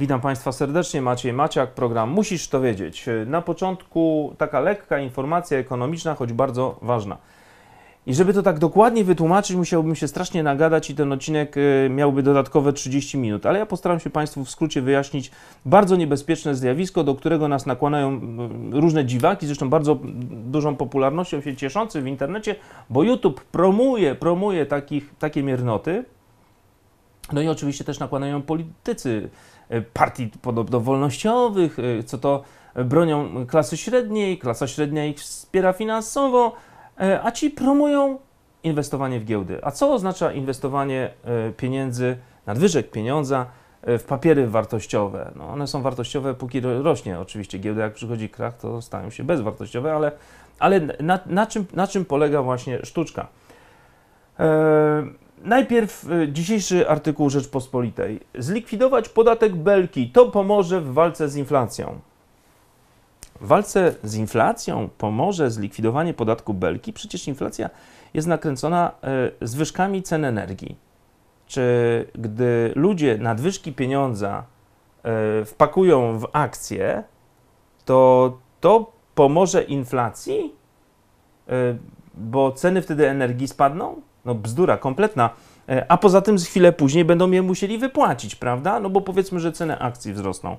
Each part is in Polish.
Witam Państwa serdecznie, Maciej Maciak, program Musisz to wiedzieć. Na początku taka lekka informacja ekonomiczna, choć bardzo ważna. I żeby to tak dokładnie wytłumaczyć, musiałbym się strasznie nagadać i ten odcinek miałby dodatkowe 30 minut. Ale ja postaram się Państwu w skrócie wyjaśnić bardzo niebezpieczne zjawisko, do którego nas nakłaniają różne dziwaki, zresztą bardzo dużą popularnością się cieszący w internecie, bo YouTube promuje takie miernoty. No i oczywiście też nakładają politycy partii podobno wolnościowych, co to bronią klasy średniej, klasa średnia ich wspiera finansowo, a ci promują inwestowanie w giełdy. A co oznacza inwestowanie pieniędzy, nadwyżek pieniądza w papiery wartościowe? No one są wartościowe, póki rośnie oczywiście giełda, jak przychodzi krach, to stają się bezwartościowe, ale na czym polega właśnie sztuczka? Najpierw dzisiejszy artykuł Rzeczpospolitej. Zlikwidować podatek Belki, to pomoże w walce z inflacją. W walce z inflacją pomoże zlikwidowanie podatku Belki? Przecież inflacja jest nakręcona zwyżkami cen energii. Czy gdy ludzie nadwyżki pieniądza wpakują w akcje, to pomoże inflacji? Bo ceny wtedy energii spadną? No bzdura kompletna, a poza tym chwilę później będą je musieli wypłacić, prawda? No bo powiedzmy, że ceny akcji wzrosną.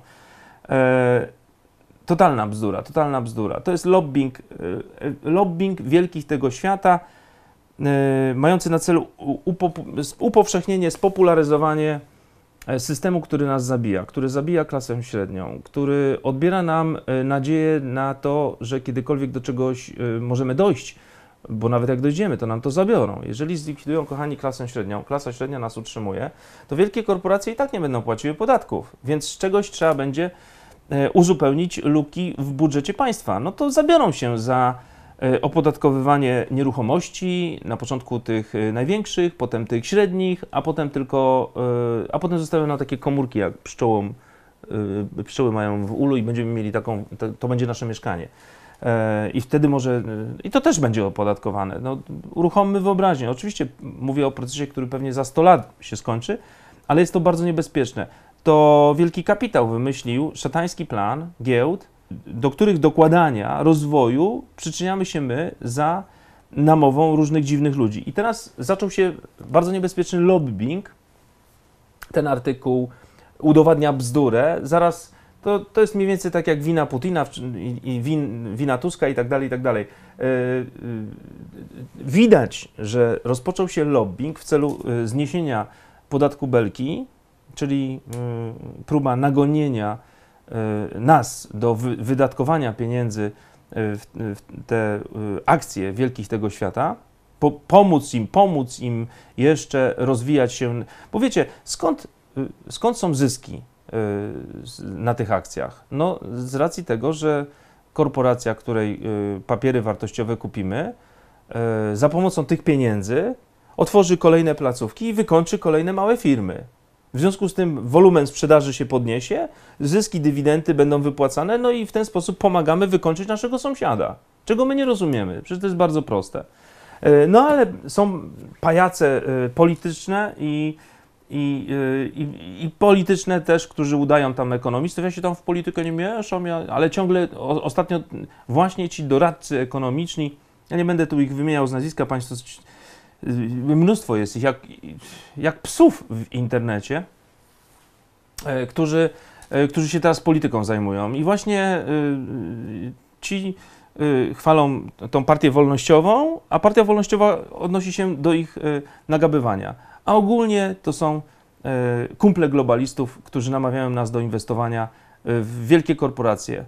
Totalna bzdura. To jest lobbying wielkich tego świata, mający na celu upowszechnienie, spopularyzowanie systemu, który nas zabija, który zabija klasę średnią, który odbiera nam nadzieję na to, że kiedykolwiek do czegoś możemy dojść, bo nawet jak dojdziemy, to nam to zabiorą. Jeżeli zlikwidują, kochani, klasę średnią, klasa średnia nas utrzymuje, to wielkie korporacje i tak nie będą płaciły podatków, więc z czegoś trzeba będzie uzupełnić luki w budżecie państwa. No to zabiorą się za opodatkowywanie nieruchomości, na początku tych największych, potem tych średnich, a potem zostawią nam takie komórki, jak pszczoły mają w ulu i będziemy mieli taką, to będzie nasze mieszkanie. I wtedy i to też będzie opodatkowane. No, uruchommy wyobraźnię. Oczywiście mówię o procesie, który pewnie za 100 lat się skończy, ale jest to bardzo niebezpieczne. To wielki kapitał wymyślił szatański plan giełd, do których dokładania rozwoju przyczyniamy się my za namową różnych dziwnych ludzi. I teraz zaczął się bardzo niebezpieczny lobbying. Ten artykuł udowadnia bzdurę. Zaraz to jest mniej więcej tak jak wina Putina i wina Tuska i tak dalej, i tak dalej. Widać, że rozpoczął się lobbying w celu zniesienia podatku Belki, czyli próba nagonienia nas do wydatkowania pieniędzy w te akcje wielkich tego świata, pomóc im jeszcze rozwijać się. Bo wiecie, skąd są zyski na tych akcjach? No z racji tego, że korporacja, której papiery wartościowe kupimy, za pomocą tych pieniędzy otworzy kolejne placówki i wykończy kolejne małe firmy. W związku z tym wolumen sprzedaży się podniesie, zyski, dywidendy będą wypłacane, no i w ten sposób pomagamy wykończyć naszego sąsiada. Czego my nie rozumiemy, przecież to jest bardzo proste. No ale są pajace polityczne i polityczne też, którzy udają tam ekonomistów. Ja się tam w politykę nie mieszam, ale ciągle ostatnio właśnie ci doradcy ekonomiczni, ja nie będę tu ich wymieniał z nazwiska, państwo, mnóstwo jest ich, jak psów w internecie, którzy się teraz polityką zajmują. I właśnie ci chwalą tą partię wolnościową, a partia wolnościowa odnosi się do ich nagabywania. A ogólnie to są kumple globalistów, którzy namawiają nas do inwestowania w wielkie korporacje.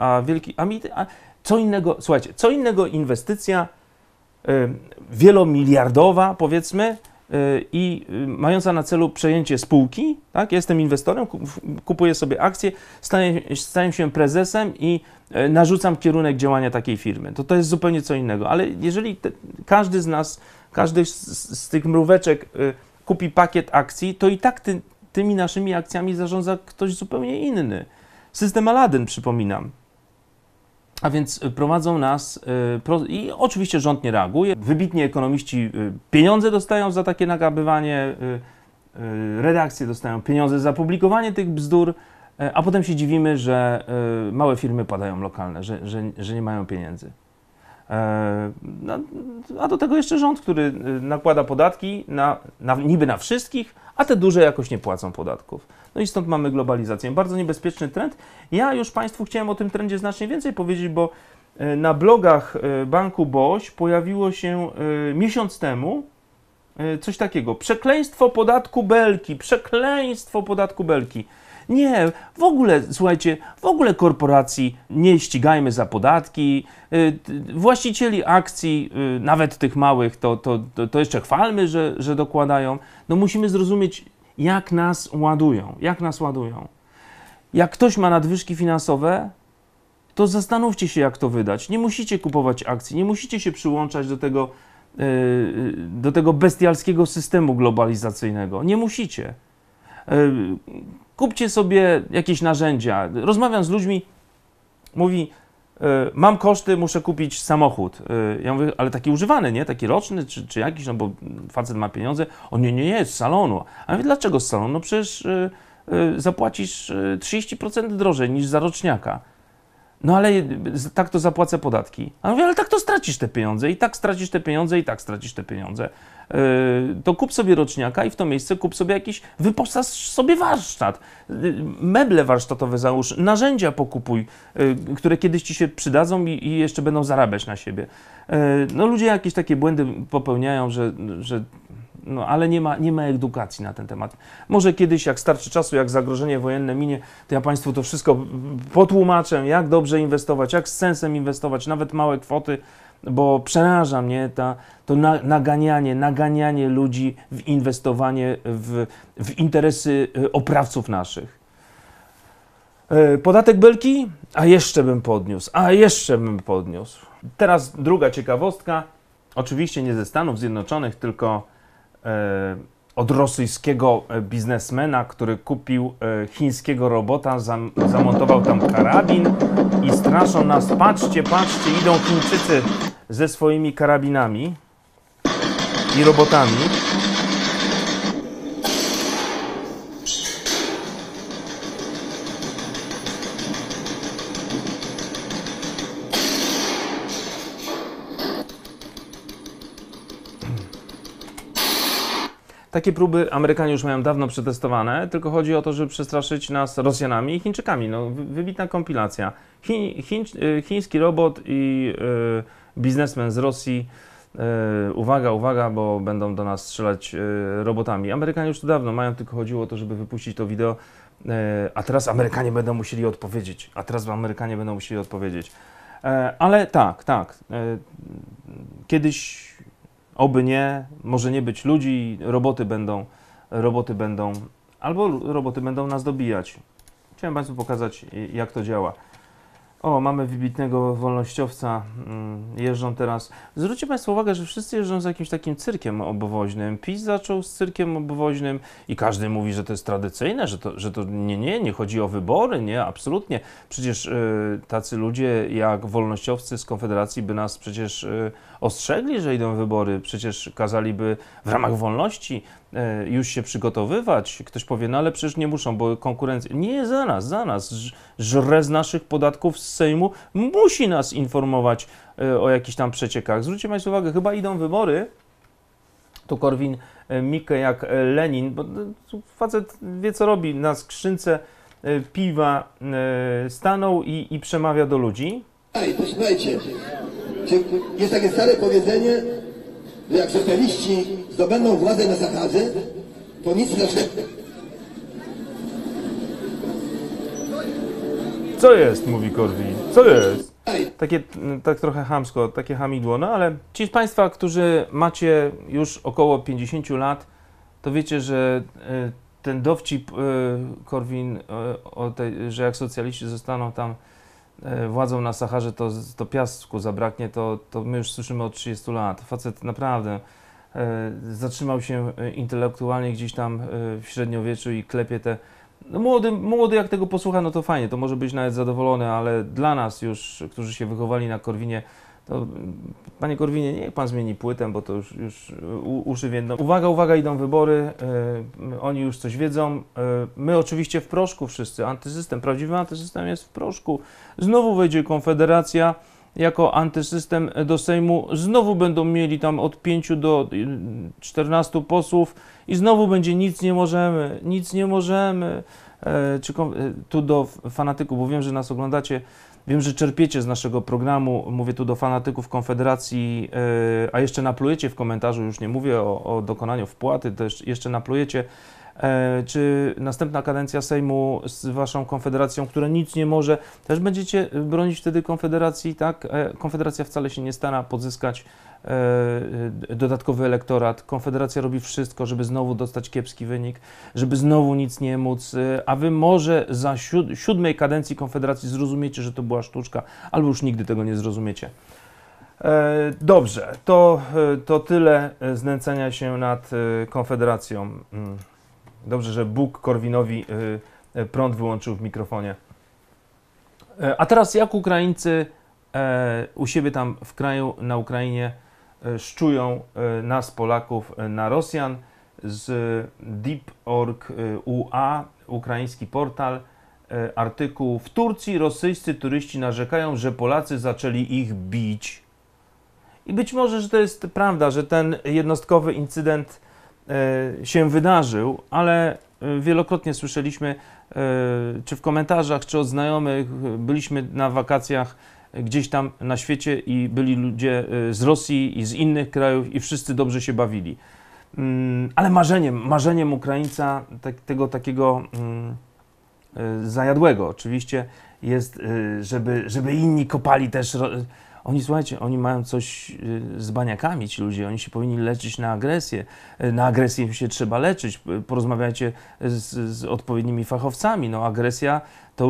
Co innego, słuchajcie, co innego inwestycja wielomiliardowa, powiedzmy, i mająca na celu przejęcie spółki, tak? Ja jestem inwestorem, kupuję sobie akcje, staję się prezesem i narzucam kierunek działania takiej firmy. To jest zupełnie co innego, ale jeżeli każdy z nas, każdy z tych mróweczek kupi pakiet akcji, to i tak tymi naszymi akcjami zarządza ktoś zupełnie inny. System Aladdin, przypominam. A więc prowadzą nas i oczywiście rząd nie reaguje. Wybitni ekonomiści pieniądze dostają za takie nagabywanie, redakcje dostają pieniądze za publikowanie tych bzdur, a potem się dziwimy, że małe firmy padają lokalne, że nie mają pieniędzy. No, a do tego jeszcze rząd, który nakłada podatki niby na wszystkich, a te duże jakoś nie płacą podatków. No i stąd mamy globalizację. Bardzo niebezpieczny trend. Ja już Państwu chciałem o tym trendzie znacznie więcej powiedzieć, bo na blogach Banku BOŚ pojawiło się miesiąc temu coś takiego. Przekleństwo podatku Belki, przekleństwo podatku Belki. Nie, w ogóle, słuchajcie, w ogóle korporacji nie ścigajmy za podatki, właścicieli akcji, nawet tych małych, to jeszcze chwalmy, że dokładają. No musimy zrozumieć, jak nas ładują, Jak ktoś ma nadwyżki finansowe, to zastanówcie się, jak to wydać. Nie musicie kupować akcji, nie musicie się przyłączać do tego bestialskiego systemu globalizacyjnego. Nie musicie. Kupcie sobie jakieś narzędzia. Rozmawiam z ludźmi, mówi, mam koszty, muszę kupić samochód. Ja mówię, ale taki używany, nie? Taki roczny, czy jakiś, no bo facet ma pieniądze. On nie, z salonu. A ja mówię, dlaczego z salonu? No przecież zapłacisz 30% drożej niż za roczniaka. No ale tak to zapłacę podatki. A ja mówię, ale tak to stracisz te pieniądze, i tak stracisz te pieniądze, i tak stracisz te pieniądze. To kup sobie roczniaka i w to miejsce kup sobie jakiś, wyposaż sobie warsztat, meble warsztatowe załóż, narzędzia pokupuj, które kiedyś ci się przydadzą i jeszcze będą zarabiać na siebie. No ludzie jakieś takie błędy popełniają, no, ale nie ma edukacji na ten temat. Może kiedyś, jak starczy czasu, jak zagrożenie wojenne minie, to ja Państwu to wszystko potłumaczę, jak dobrze inwestować, jak z sensem inwestować, nawet małe kwoty, bo przeraża mnie to naganianie ludzi w inwestowanie w interesy oprawców naszych. Podatek Belki? A jeszcze bym podniósł. Teraz druga ciekawostka. Oczywiście nie ze Stanów Zjednoczonych, tylko od rosyjskiego biznesmena, który kupił chińskiego robota, zamontował tam karabin i straszą nas. Patrzcie, idą Chińczycy ze swoimi karabinami i robotami. Takie próby Amerykanie już mają dawno przetestowane, tylko chodzi o to, żeby przestraszyć nas Rosjanami i Chińczykami. No, wybitna kompilacja. Chiński robot i biznesmen z Rosji. Uwaga, bo będą do nas strzelać robotami. Amerykanie już to dawno mają, tylko chodziło o to, żeby wypuścić to wideo, a teraz Amerykanie będą musieli odpowiedzieć. Ale tak. Kiedyś oby nie, może nie być ludzi, roboty będą nas dobijać. Chciałem Państwu pokazać, jak to działa. O, mamy wybitnego wolnościowca, jeżdżą teraz. Zwróćcie Państwo uwagę, że wszyscy jeżdżą z jakimś takim cyrkiem obowoźnym. PiS zaczął z cyrkiem obowoźnym i każdy mówi, że to jest tradycyjne, że to nie chodzi o wybory, nie, absolutnie. Przecież tacy ludzie jak wolnościowcy z Konfederacji by nas przecież ostrzegli, że idą wybory, przecież kazaliby w ramach wolności już się przygotowywać. Ktoś powie, no ale przecież nie muszą, bo konkurencja... Nie, za nas. Żre z naszych podatków z Sejmu musi nas informować o jakichś tam przeciekach. Zwróćcie Państwo uwagę, chyba idą wybory, to Korwin-Mikke jak Lenin, bo facet wie, co robi, na skrzynce piwa stanął i przemawia do ludzi. Posłuchajcie, jest takie stare powiedzenie, że jak socjaliści zdobędą władzę na Saharze, to nic naszego. Co jest, mówi Korwin, co jest? Tak trochę chamsko, takie hamidło, no ale ci z Państwa, którzy macie już około 50 lat, to wiecie, że ten dowcip Korwin, że jak socjaliści zostaną tam władzą na Saharze, to piasku zabraknie, to my już słyszymy od 30 lat. Facet naprawdę zatrzymał się intelektualnie gdzieś tam w średniowieczu i klepie te... No młody jak tego posłucha, no to fajnie, to może być nawet zadowolony, ale dla nas już, którzy się wychowali na Korwinie, to panie Korwinie, niech pan zmieni płytę, bo to już uszy więdą. Uwaga, uwaga, idą wybory, oni już coś wiedzą. My oczywiście w proszku wszyscy, antysystem, prawdziwy antysystem jest w proszku. Znowu wejdzie Konfederacja jako antysystem do Sejmu, znowu będą mieli tam od 5 do 14 posłów i znowu będzie nic nie możemy. Tu do fanatyków, bo wiem, że nas oglądacie, wiem, że czerpiecie z naszego programu, mówię tu do fanatyków Konfederacji, a jeszcze naplujecie w komentarzu, już nie mówię o dokonaniu wpłaty, też jeszcze naplujecie, czy następna kadencja Sejmu z waszą Konfederacją, która nic nie może, też będziecie bronić wtedy Konfederacji, tak? Konfederacja wcale się nie stara pozyskać dodatkowy elektorat. Konfederacja robi wszystko, żeby znowu dostać kiepski wynik, żeby znowu nic nie móc, a wy może za siódmej kadencji Konfederacji zrozumiecie, że to była sztuczka, albo już nigdy tego nie zrozumiecie. Dobrze, to tyle znęcania się nad Konfederacją. Dobrze, że Bóg Korwinowi prąd wyłączył w mikrofonie. A teraz jak Ukraińcy u siebie tam w kraju, na Ukrainie, szczują nas, Polaków, na Rosjan z deep.org.ua, ukraiński portal, artykuł: w Turcji rosyjscy turyści narzekają, że Polacy zaczęli ich bić. I być może, że to jest prawda, że ten jednostkowy incydent się wydarzył, ale wielokrotnie słyszeliśmy, czy w komentarzach, czy od znajomych, byliśmy na wakacjach gdzieś tam na świecie i byli ludzie z Rosji i z innych krajów i wszyscy dobrze się bawili. Ale marzeniem Ukraińca, tego takiego zajadłego oczywiście, jest, żeby inni kopali też. Oni, słuchajcie, oni mają coś z baniakami, ci ludzie, oni się powinni leczyć na agresję. Na agresję się trzeba leczyć. Porozmawiajcie z odpowiednimi fachowcami. No, agresja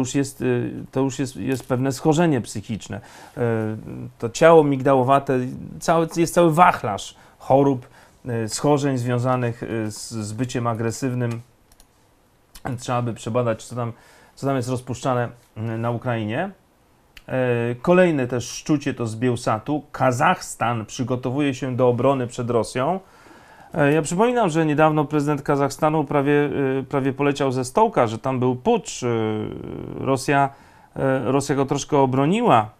to już jest pewne schorzenie psychiczne. To ciało migdałowate, jest cały wachlarz chorób, schorzeń związanych z byciem agresywnym. Trzeba by przebadać, co tam jest rozpuszczane na Ukrainie. Kolejne też szczucie to z Bielsatu. Kazachstan przygotowuje się do obrony przed Rosją. Ja przypominam, że niedawno prezydent Kazachstanu prawie poleciał ze stołka, że tam był pucz. Rosja go troszkę obroniła,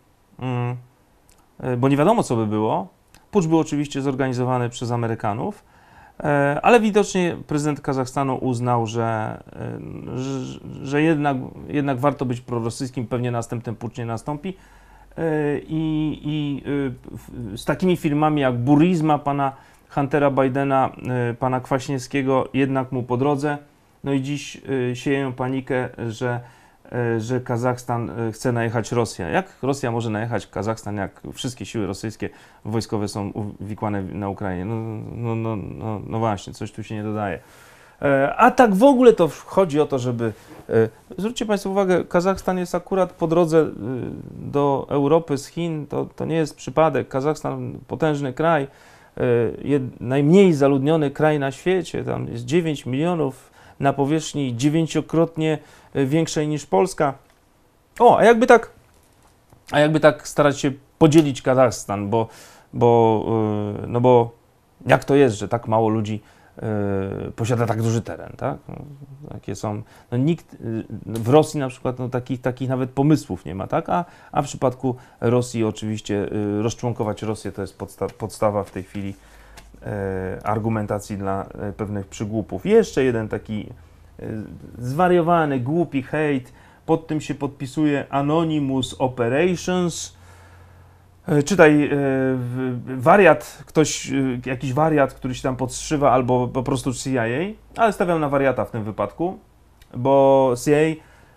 bo nie wiadomo, co by było. Pucz był oczywiście zorganizowany przez Amerykanów, ale widocznie prezydent Kazachstanu uznał, że jednak warto być prorosyjskim, pewnie następny pucz nie nastąpi. Z takimi firmami jak Burisma, pana Huntera Bidena, pana Kwaśniewskiego, jednak mu po drodze. No i dziś sieją panikę, że Kazachstan chce najechać Rosję. Jak Rosja może najechać Kazachstan, jak wszystkie siły rosyjskie wojskowe są uwikłane na Ukrainie? No właśnie, coś tu się nie dodaje. A tak w ogóle to chodzi o to, żeby... Zwróćcie Państwo uwagę, Kazachstan jest akurat po drodze do Europy z Chin. To nie jest przypadek. Kazachstan, potężny kraj, najmniej zaludniony kraj na świecie. Tam jest 9 milionów na powierzchni 9-krotnie większej niż Polska. A jakby tak starać się podzielić Kazachstan, bo jak to jest, że tak mało ludzi posiada tak duży teren, tak? Takie są, nikt w Rosji na przykład takich nawet pomysłów nie ma, tak? A w przypadku Rosji oczywiście rozczłonkować Rosję to jest podstawa w tej chwili argumentacji dla pewnych przygłupów. Jeszcze jeden taki zwariowany, głupi hejt, pod tym się podpisuje Anonymous Operations. Czytaj, jakiś wariat, który się tam podszywa, albo po prostu CIA, ale stawiam na wariata w tym wypadku, bo CIA,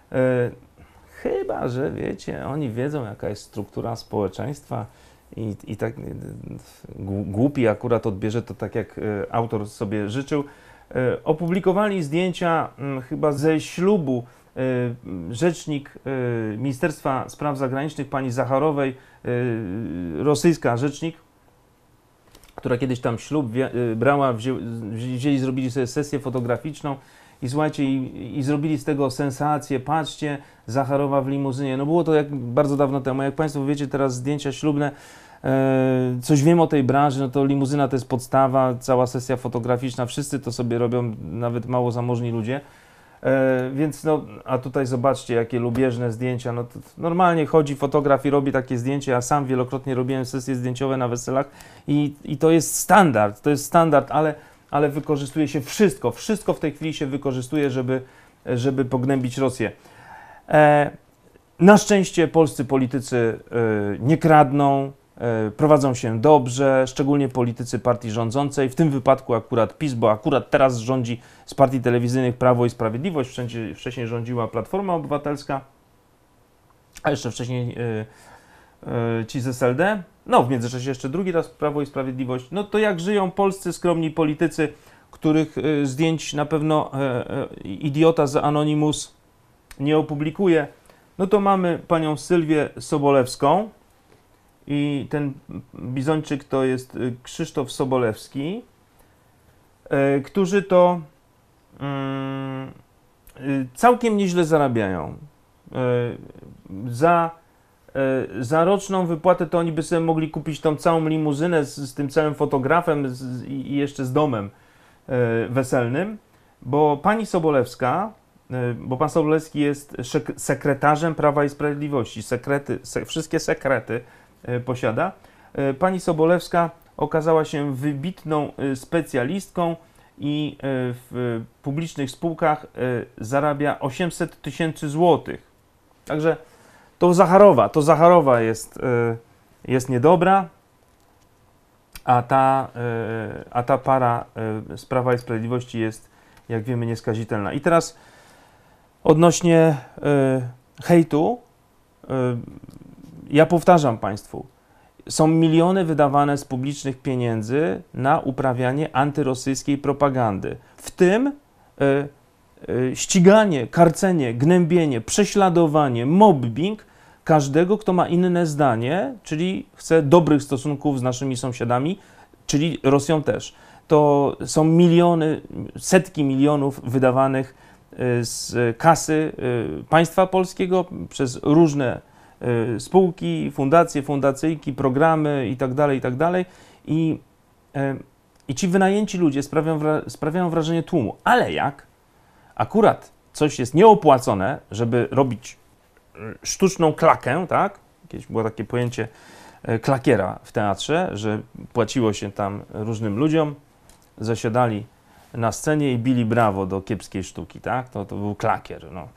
chyba że wiecie, oni wiedzą, jaka jest struktura społeczeństwa i tak głupi akurat odbierze to tak, jak autor sobie życzył. Opublikowali zdjęcia chyba ze ślubu rzecznik Ministerstwa Spraw Zagranicznych pani Zacharowej, rosyjska rzecznik, która kiedyś tam ślub brała, zrobili sobie sesję fotograficzną i słuchajcie, i zrobili z tego sensację, patrzcie, Zacharowa w limuzynie. No było to bardzo dawno temu. Jak Państwo wiecie, teraz zdjęcia ślubne, coś wiem o tej branży, no to limuzyna to jest podstawa, cała sesja fotograficzna, wszyscy to sobie robią, nawet mało zamożni ludzie. Więc no, a tutaj zobaczcie, jakie lubieżne zdjęcia. No, to normalnie chodzi fotograf i robi takie zdjęcie. Ja sam wielokrotnie robiłem sesje zdjęciowe na weselach i to jest standard, ale wykorzystuje się wszystko w tej chwili się wykorzystuje, żeby pognębić Rosję. Na szczęście polscy politycy nie kradną, prowadzą się dobrze, szczególnie politycy partii rządzącej, w tym wypadku akurat PiS, bo akurat teraz rządzi z partii telewizyjnych Prawo i Sprawiedliwość, wcześniej rządziła Platforma Obywatelska, a jeszcze wcześniej ci z SLD, no w międzyczasie jeszcze drugi raz Prawo i Sprawiedliwość. No to jak żyją polscy skromni politycy, których zdjęć na pewno idiota z Anonymous nie opublikuje, no to mamy panią Sylwię Sobolewską i ten bizończyk to jest Krzysztof Sobolewski, którzy to całkiem nieźle zarabiają. Za roczną wypłatę to oni by sobie mogli kupić tą całą limuzynę z tym całym fotografem i jeszcze z domem weselnym, bo pani Sobolewska, bo pan Sobolewski jest sekretarzem Prawa i Sprawiedliwości, wszystkie sekrety posiada. Pani Sobolewska okazała się wybitną specjalistką i w publicznych spółkach zarabia 800 000 złotych. Także to Zacharowa jest niedobra, a ta para z Prawa i Sprawiedliwości jest, jak wiemy, nieskazitelna. I teraz odnośnie hejtu, ja powtarzam Państwu, są miliony wydawane z publicznych pieniędzy na uprawianie antyrosyjskiej propagandy, w tym ściganie, karcenie, gnębienie, prześladowanie, mobbing każdego, kto ma inne zdanie, czyli chce dobrych stosunków z naszymi sąsiadami, czyli Rosją też. To są miliony, setki milionów wydawanych z kasy państwa polskiego przez różne spółki, fundacje, fundacyjki, programy itd. I ci wynajęci ludzie sprawiają wrażenie tłumu. Ale jak akurat coś jest nieopłacone, żeby robić sztuczną klakę, tak? Kiedyś było takie pojęcie klakiera w teatrze, że płaciło się tam różnym ludziom, zasiadali na scenie i bili brawo do kiepskiej sztuki, tak? To był klakier, no.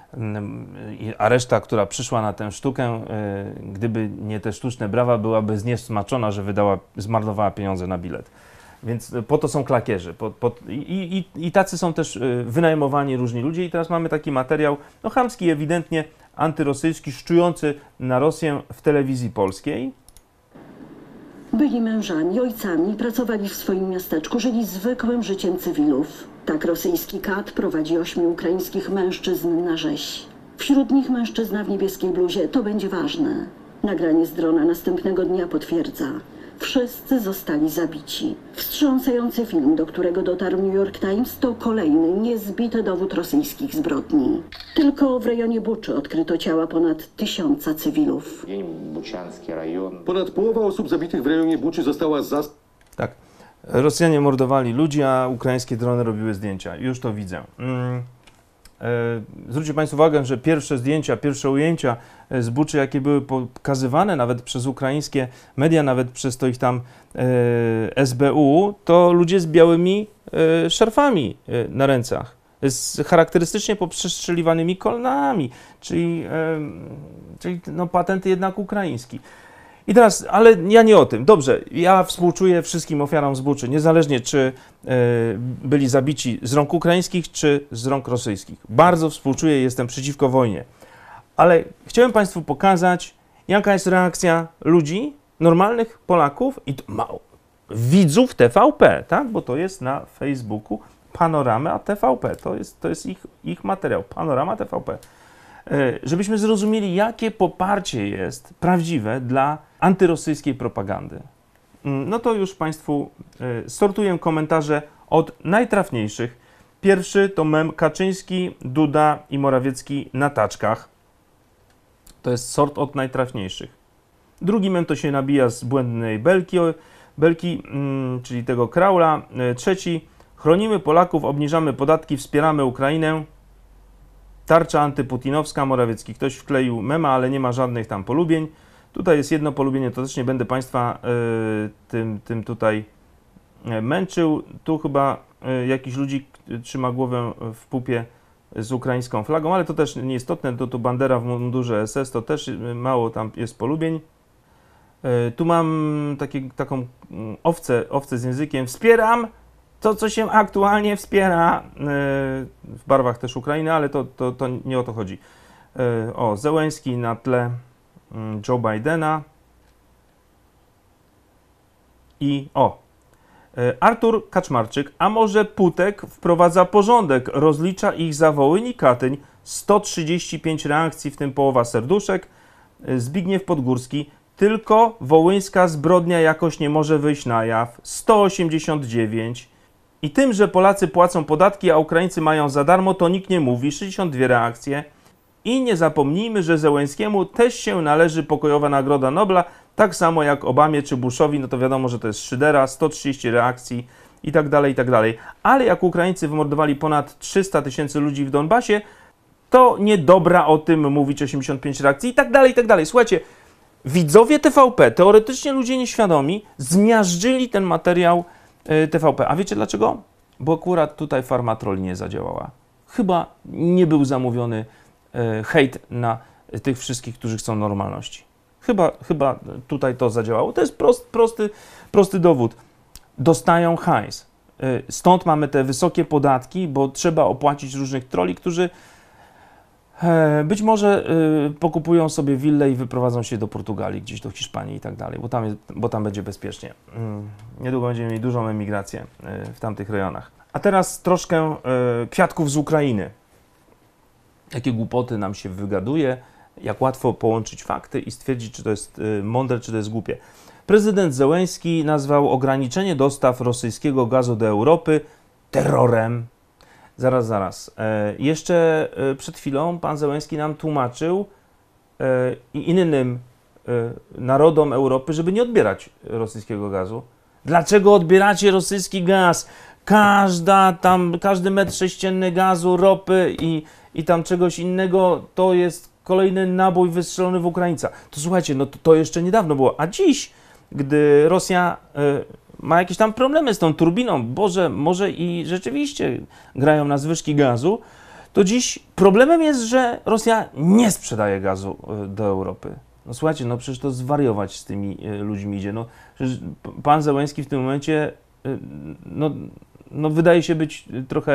A reszta, która przyszła na tę sztukę, gdyby nie te sztuczne brawa, byłaby zniesmaczona, że zmarnowała pieniądze na bilet. Więc po to są klakierzy. I tacy są też wynajmowani różni ludzie. I teraz mamy taki materiał, no chamski, ewidentnie antyrosyjski, szczujący na Rosję w telewizji polskiej. Byli mężami, ojcami, pracowali w swoim miasteczku, żyli zwykłym życiem cywilów. Tak rosyjski kat prowadzi 8 ukraińskich mężczyzn na rzeź. Wśród nich mężczyzna w niebieskiej bluzie, to będzie ważne. Nagranie z drona następnego dnia potwierdza. Wszyscy zostali zabici. Wstrząsający film, do którego dotarł New York Times, to kolejny niezbity dowód rosyjskich zbrodni. Tylko w rejonie Buczy odkryto ciała ponad 1000 cywilów. Ponad połowa osób zabitych w rejonie Buczy została Tak. Rosjanie mordowali ludzi, a ukraińskie drony robiły zdjęcia. Już to widzę. Zwróćcie Państwo uwagę, że pierwsze zdjęcia, pierwsze ujęcia z Buczy, jakie były pokazywane nawet przez ukraińskie media, nawet przez to ich tam SBU, to ludzie z białymi szarfami na rękach, z charakterystycznie poprzestrzeliwanymi kolnami, czyli no, patent jednak ukraiński. I teraz, ale ja nie o tym. Dobrze, ja współczuję wszystkim ofiarom z Buczy, niezależnie czy byli zabici z rąk ukraińskich, czy z rąk rosyjskich. Bardzo współczuję, jestem przeciwko wojnie. Ale chciałem Państwu pokazać, jaka jest reakcja ludzi, normalnych Polaków i widzów TVP, tak? Bo to jest na Facebooku Panorama TVP. To jest ich materiał, Panorama TVP. Żebyśmy zrozumieli, jakie poparcie jest prawdziwe dla antyrosyjskiej propagandy. No to już Państwu sortuję komentarze od najtrafniejszych Pierwszy to mem Kaczyński, Duda i Morawiecki na taczkach. To jest sort od najtrafniejszych. Drugi mem to się nabija z błędnej belki, czyli tego kraula. Trzeci, chronimy Polaków, obniżamy podatki, wspieramy Ukrainę. Tarcza antyputinowska, Morawiecki. Ktoś wkleił mema, ale nie ma żadnych tam polubień. Tutaj jest jedno polubienie, to też nie będę Państwa tym tutaj męczył. Tu chyba jakiś ludzik trzyma głowę w pupie z ukraińską flagą, ale to też nieistotne. Tu bandera w mundurze SS, to też mało tam jest polubień. Tu mam taką owcę z językiem. Wspieram to, co się aktualnie wspiera, w barwach też Ukrainy, ale to nie o to chodzi. O, Zełenski na tle Joe Bidena i Artur Kaczmarczyk, a może Putek wprowadza porządek, rozlicza ich za Wołyń i Katyń, 135 reakcji, w tym połowa serduszek. Zbigniew Podgórski, tylko wołyńska zbrodnia jakoś nie może wyjść na jaw, 189. I tym, że Polacy płacą podatki, a Ukraińcy mają za darmo, to nikt nie mówi, 62 reakcje. I nie zapomnijmy, że Zełenskiemu też się należy pokojowa Nagroda Nobla, tak samo jak Obamie czy Bushowi, no to wiadomo, że to jest szydera, 130 reakcji i tak dalej, i tak dalej. Ale jak Ukraińcy wymordowali ponad 300 000 ludzi w Donbasie, to niedobra o tym mówić, 85 reakcji i tak dalej, i tak dalej. Słuchajcie, widzowie TVP, teoretycznie ludzie nieświadomi, zmiażdżyli ten materiał TVP. A wiecie dlaczego? Bo akurat tutaj Farmatrol nie zadziałała. Chyba nie był zamówiony hejt na tych wszystkich, którzy chcą normalności. Chyba tutaj to zadziałało. To jest prosty dowód. Dostają hajs. Stąd mamy te wysokie podatki, bo trzeba opłacić różnych troli, którzy być może pokupują sobie willę i wyprowadzą się do Portugalii, gdzieś do Hiszpanii i tak dalej, bo tam będzie bezpiecznie. Niedługo będziemy mieli dużą emigrację w tamtych rejonach. A teraz troszkę kwiatków z Ukrainy. Jakie głupoty nam się wygaduje, jak łatwo połączyć fakty i stwierdzić, czy to jest mądre, czy to jest głupie. Prezydent Zełenski nazwał ograniczenie dostaw rosyjskiego gazu do Europy terrorem. Zaraz. Jeszcze przed chwilą pan Zełenski nam tłumaczył i innym narodom Europy, żeby nie odbierać rosyjskiego gazu. Dlaczego odbieracie rosyjski gaz? Każdy metr sześcienny gazu, ropy i tam czegoś innego to jest kolejny nabój wystrzelony w Ukraińca. To słuchajcie, no to jeszcze niedawno było. A dziś, gdy Rosja ma jakieś tam problemy z tą turbiną, może i rzeczywiście grają na zwyżki gazu, to dziś problemem jest, że Rosja nie sprzedaje gazu do Europy. No słuchajcie, no przecież to zwariować z tymi ludźmi idzie. No, przecież pan Zełenski w tym momencie no wydaje się być trochę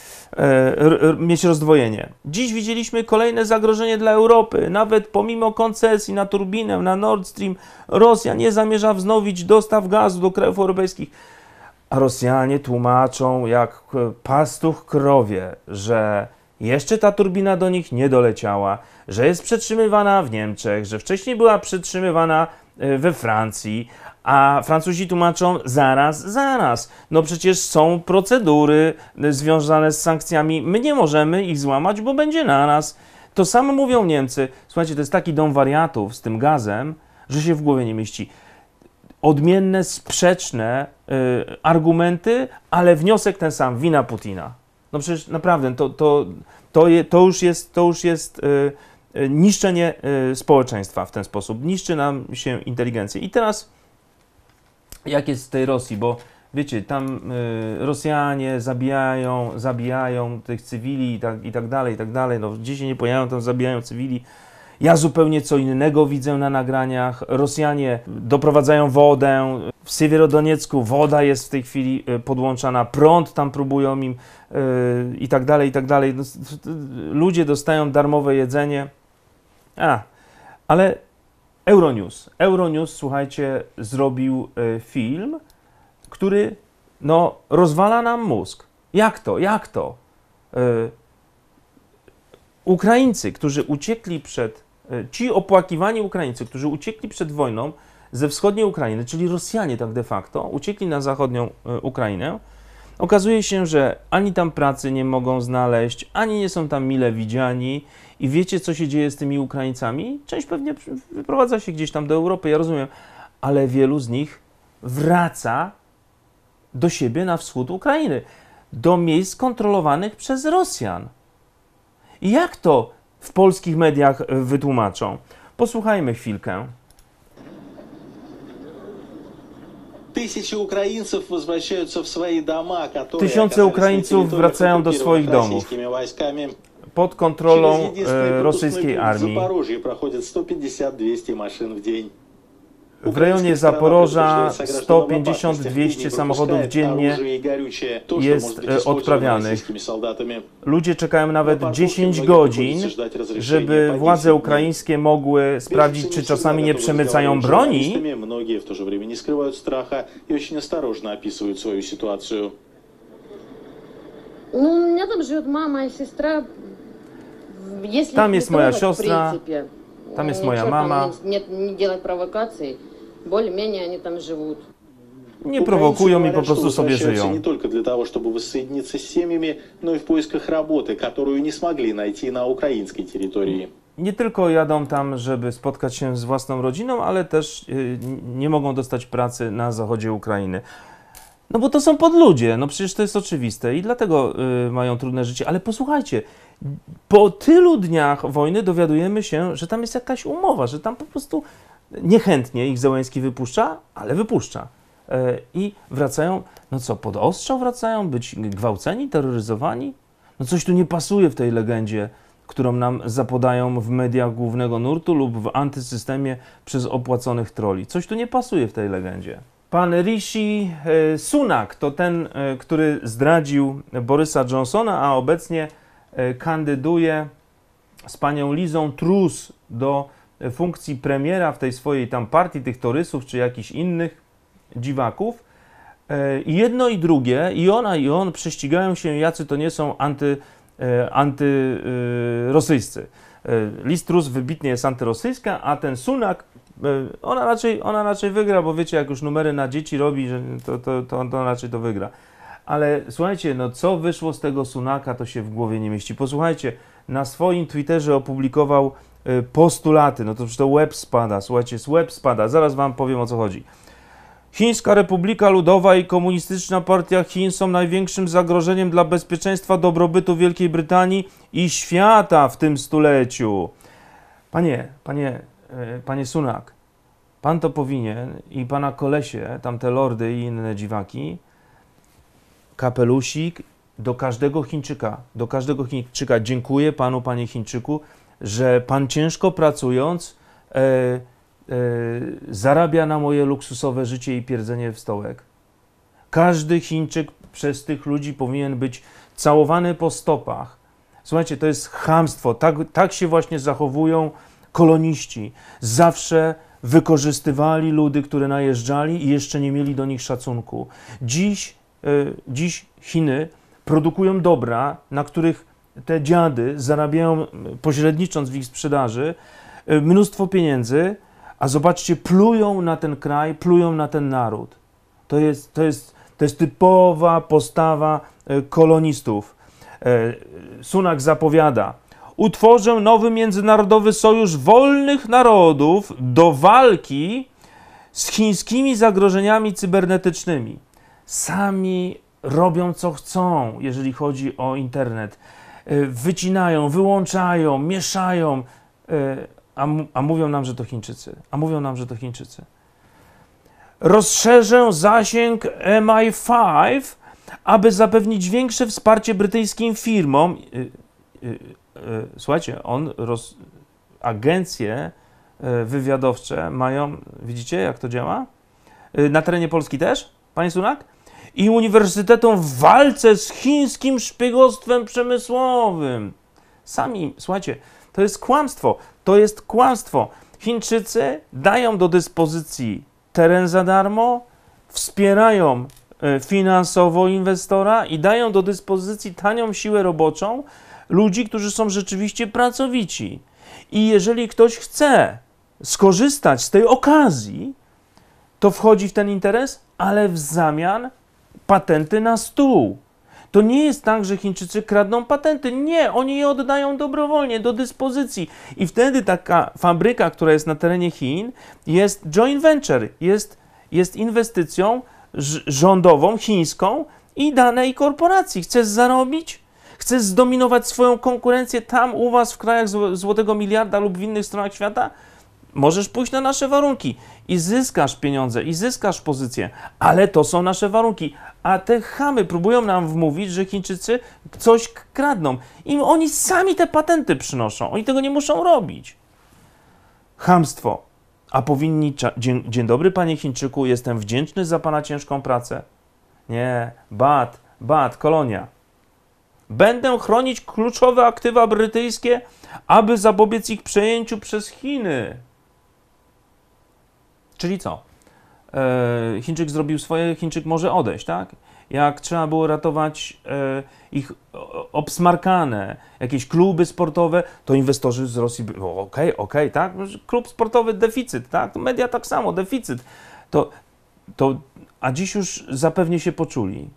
mieć rozdwojenie. Dziś widzieliśmy kolejne zagrożenie dla Europy. Nawet pomimo koncesji na turbinę, na Nord Stream, Rosja nie zamierza wznowić dostaw gazu do krajów europejskich. A Rosjanie tłumaczą jak pastuch krowie, że jeszcze ta turbina do nich nie doleciała, że jest przetrzymywana w Niemczech, że wcześniej była przetrzymywana we Francji, a Francuzi tłumaczą zaraz. No przecież są procedury związane z sankcjami. My nie możemy ich złamać, bo będzie na nas. To samo mówią Niemcy. Słuchajcie, to jest taki dom wariatów z tym gazem, że się w głowie nie mieści. Odmienne, sprzeczne argumenty, ale wniosek ten sam. Wina Putina. No przecież naprawdę to już jest niszczenie społeczeństwa w ten sposób. Niszczy nam się inteligencję. I teraz jak jest w tej Rosji, bo wiecie, tam Rosjanie zabijają tych cywili i tak dalej, no gdzie się nie pojawiają, tam zabijają cywili. Ja zupełnie co innego widzę na nagraniach. Rosjanie doprowadzają wodę. W Siewierodoniecku woda jest w tej chwili podłączana, prąd tam próbują im i tak dalej. No, ludzie dostają darmowe jedzenie. Ale Euronews, słuchajcie, zrobił film, który rozwala nam mózg. Jak to? Ukraińcy, którzy uciekli ci opłakiwani Ukraińcy, którzy uciekli przed wojną ze wschodniej Ukrainy, czyli Rosjanie tak de facto, uciekli na zachodnią Ukrainę, Okazuje się, że ani tam pracy nie mogą znaleźć, ani nie są tam mile widziani. I wiecie, co się dzieje z tymi Ukraińcami? Część pewnie wyprowadza się gdzieś tam do Europy, ja rozumiem, ale wielu z nich wraca do siebie na wschód Ukrainy, do miejsc kontrolowanych przez Rosjan. I jak to w polskich mediach wytłumaczą? Posłuchajmy chwilkę. Tysiące Ukraińców wracają do swoich domów pod kontrolą rosyjskiej armii. W rejonie Zaporoża 150-200 samochodów dziennie jest odprawianych. Ludzie czekają nawet 10 godzin, żeby władze ukraińskie mogły sprawdzić, czy czasami nie przemycają broni. Tam jest moja siostra, tam jest moja mama. Более-менее они там живут. Nie prowokują i po prostu sobie żyją. Не только для того, чтобы воссоединиться с семьями, но и в поисках работы, которую не смогли найти на украинской территории. Nie tylko jadą tam, żeby spotkać się z własną rodziną, ale też nie mogą dostać pracy na zachodzie Ukrainy. No bo to są podludzie, no przecież to jest oczywiste i dlatego mają trudne życie. Ale posłuchajcie, po tylu dniach wojny dowiadujemy się, że tam jest jakaś umowa, że tam po prostu niechętnie ich Zełenski wypuszcza, ale wypuszcza. I wracają, no co, pod ostrzał wracają? Być gwałceni, terroryzowani? No coś tu nie pasuje w tej legendzie, którą nam zapodają w mediach głównego nurtu lub w antysystemie przez opłaconych troli. Coś tu nie pasuje w tej legendzie. Pan Rishi Sunak to ten, który zdradził Borysa Johnsona, a obecnie kandyduje z panią Lizą Truss do funkcji premiera w tej swojej tam partii, tych torysów czy jakichś innych dziwaków. I jedno i drugie, i ona i on prześcigają się, jacy to nie są antyrosyjscy. Liz Truss wybitnie jest antyrosyjska, a ten Sunak, ona raczej wygra, bo wiecie, jak już numery na dzieci robi, że to raczej to wygra. Ale słuchajcie, no co wyszło z tego Sunaka, to się w głowie nie mieści. Posłuchajcie, na swoim Twitterze opublikował postulaty, no to przecież to łeb spada, słuchajcie, łeb spada, zaraz wam powiem, o co chodzi. Chińska Republika Ludowa i Komunistyczna Partia Chin są największym zagrożeniem dla bezpieczeństwa, dobrobytu Wielkiej Brytanii i świata w tym stuleciu. Panie Sunak, pan to powinien i pana kolesie, tamte lordy i inne dziwaki, kapelusik do każdego Chińczyka. Dziękuję panu, panie Chińczyku, że pan ciężko pracując zarabia na moje luksusowe życie i pierdzenie w stołek. Każdy Chińczyk przez tych ludzi powinien być całowany po stopach. Słuchajcie, to jest chamstwo. Tak się właśnie zachowują koloniści. Zawsze wykorzystywali ludy, które najeżdżali i jeszcze nie mieli do nich szacunku. Dziś Chiny produkują dobra, na których te dziady zarabiają, pośrednicząc w ich sprzedaży, mnóstwo pieniędzy, a zobaczcie, plują na ten kraj, plują na ten naród. To jest typowa postawa kolonistów. Sunak zapowiada: utworzę nowy międzynarodowy sojusz wolnych narodów do walki z chińskimi zagrożeniami cybernetycznymi. Sami robią co chcą, jeżeli chodzi o internet. Wycinają, wyłączają, mieszają, a mówią nam, że to Chińczycy. Rozszerzę zasięg MI5, aby zapewnić większe wsparcie brytyjskim firmom. Słuchajcie, agencje wywiadowcze mają, widzicie jak to działa? Na terenie Polski też, panie Sunak? I uniwersytetom w walce z chińskim szpiegostwem przemysłowym. Sami, słuchajcie, to jest kłamstwo. Chińczycy dają do dyspozycji teren za darmo, wspierają finansowo inwestora i dają do dyspozycji tanią siłę roboczą ludzi, którzy są rzeczywiście pracowici. I jeżeli ktoś chce skorzystać z tej okazji, to wchodzi w ten interes, ale w zamian patenty na stół. To nie jest tak, że Chińczycy kradną patenty. Nie, oni je oddają dobrowolnie, do dyspozycji. I wtedy taka fabryka, która jest na terenie Chin, jest joint venture, jest inwestycją rządową, chińską i danej korporacji. Chcesz zarobić? Chcesz zdominować swoją konkurencję tam u was w krajach złotego miliarda lub w innych stronach świata? Możesz pójść na nasze warunki i zyskasz pieniądze, i zyskasz pozycję, ale to są nasze warunki. A te chamy próbują nam wmówić, że Chińczycy coś kradną. I oni sami te patenty przynoszą. Oni tego nie muszą robić. Chamstwo. A powinni... Dzień dobry, panie Chińczyku, jestem wdzięczny za pana ciężką pracę. Nie, kolonia. Będę chronić kluczowe aktywa brytyjskie, aby zapobiec ich przejęciu przez Chiny. Czyli co? Chińczyk zrobił swoje, Chińczyk może odejść, tak? Jak trzeba było ratować ich obsmarkane, jakieś kluby sportowe, to inwestorzy z Rosji, okej, tak? Klub sportowy deficyt, tak? Media tak samo, deficyt. A dziś już zapewnie się poczuli.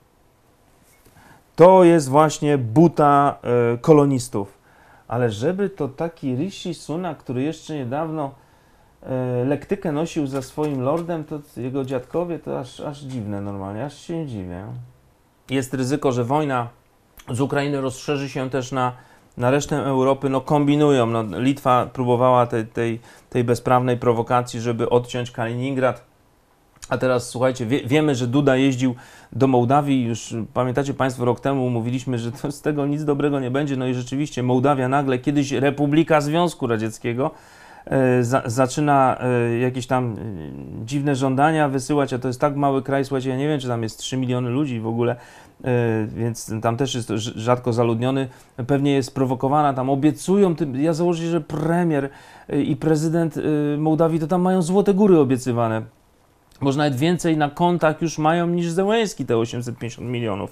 To jest właśnie buta kolonistów. Ale żeby to taki Rishi Sunak, który jeszcze niedawno lektykę nosił za swoim lordem, to jego dziadkowie, to aż dziwne normalnie, aż się dziwię. Jest ryzyko, że wojna z Ukrainy rozszerzy się też na resztę Europy. No kombinują, no, Litwa próbowała tej bezprawnej prowokacji, żeby odciąć Kaliningrad. A teraz słuchajcie, wiemy, że Duda jeździł do Mołdawii, już pamiętacie Państwo, rok temu mówiliśmy, że z tego nic dobrego nie będzie. No i rzeczywiście Mołdawia nagle, kiedyś Republika Związku Radzieckiego, zaczyna jakieś tam dziwne żądania wysyłać, a to jest tak mały kraj, słuchajcie, ja nie wiem, czy tam jest 3 miliony ludzi w ogóle, więc tam też jest rzadko zaludniony, pewnie jest prowokowana, tam obiecują, ja założę, że premier i prezydent Mołdawii to tam mają złote góry obiecywane. Może nawet więcej na kontach już mają niż Zełenski, te 850 milionów.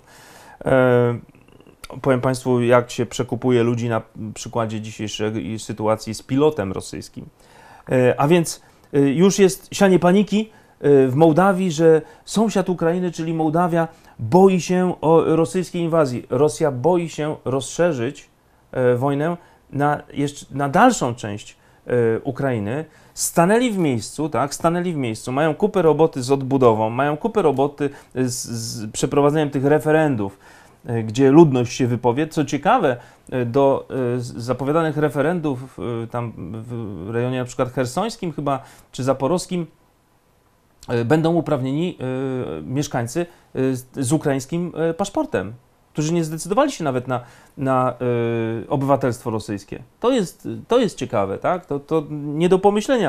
Powiem Państwu, jak się przekupuje ludzi na przykładzie dzisiejszej sytuacji z pilotem rosyjskim. A więc już jest sianie paniki w Mołdawii, że sąsiad Ukrainy, czyli Mołdawia, boi się o rosyjskiej inwazji. Rosja boi się rozszerzyć wojnę na dalszą część Ukrainy. Stanęli w miejscu, tak, mają kupę roboty z odbudową, mają kupę roboty z przeprowadzeniem tych referendów, gdzie ludność się wypowie. Co ciekawe, do zapowiadanych referendów tam w rejonie na przykład chersońskim chyba, czy zaporowskim będą uprawnieni mieszkańcy z ukraińskim paszportem, którzy nie zdecydowali się nawet na obywatelstwo rosyjskie. To jest ciekawe, tak? To nie do pomyślenia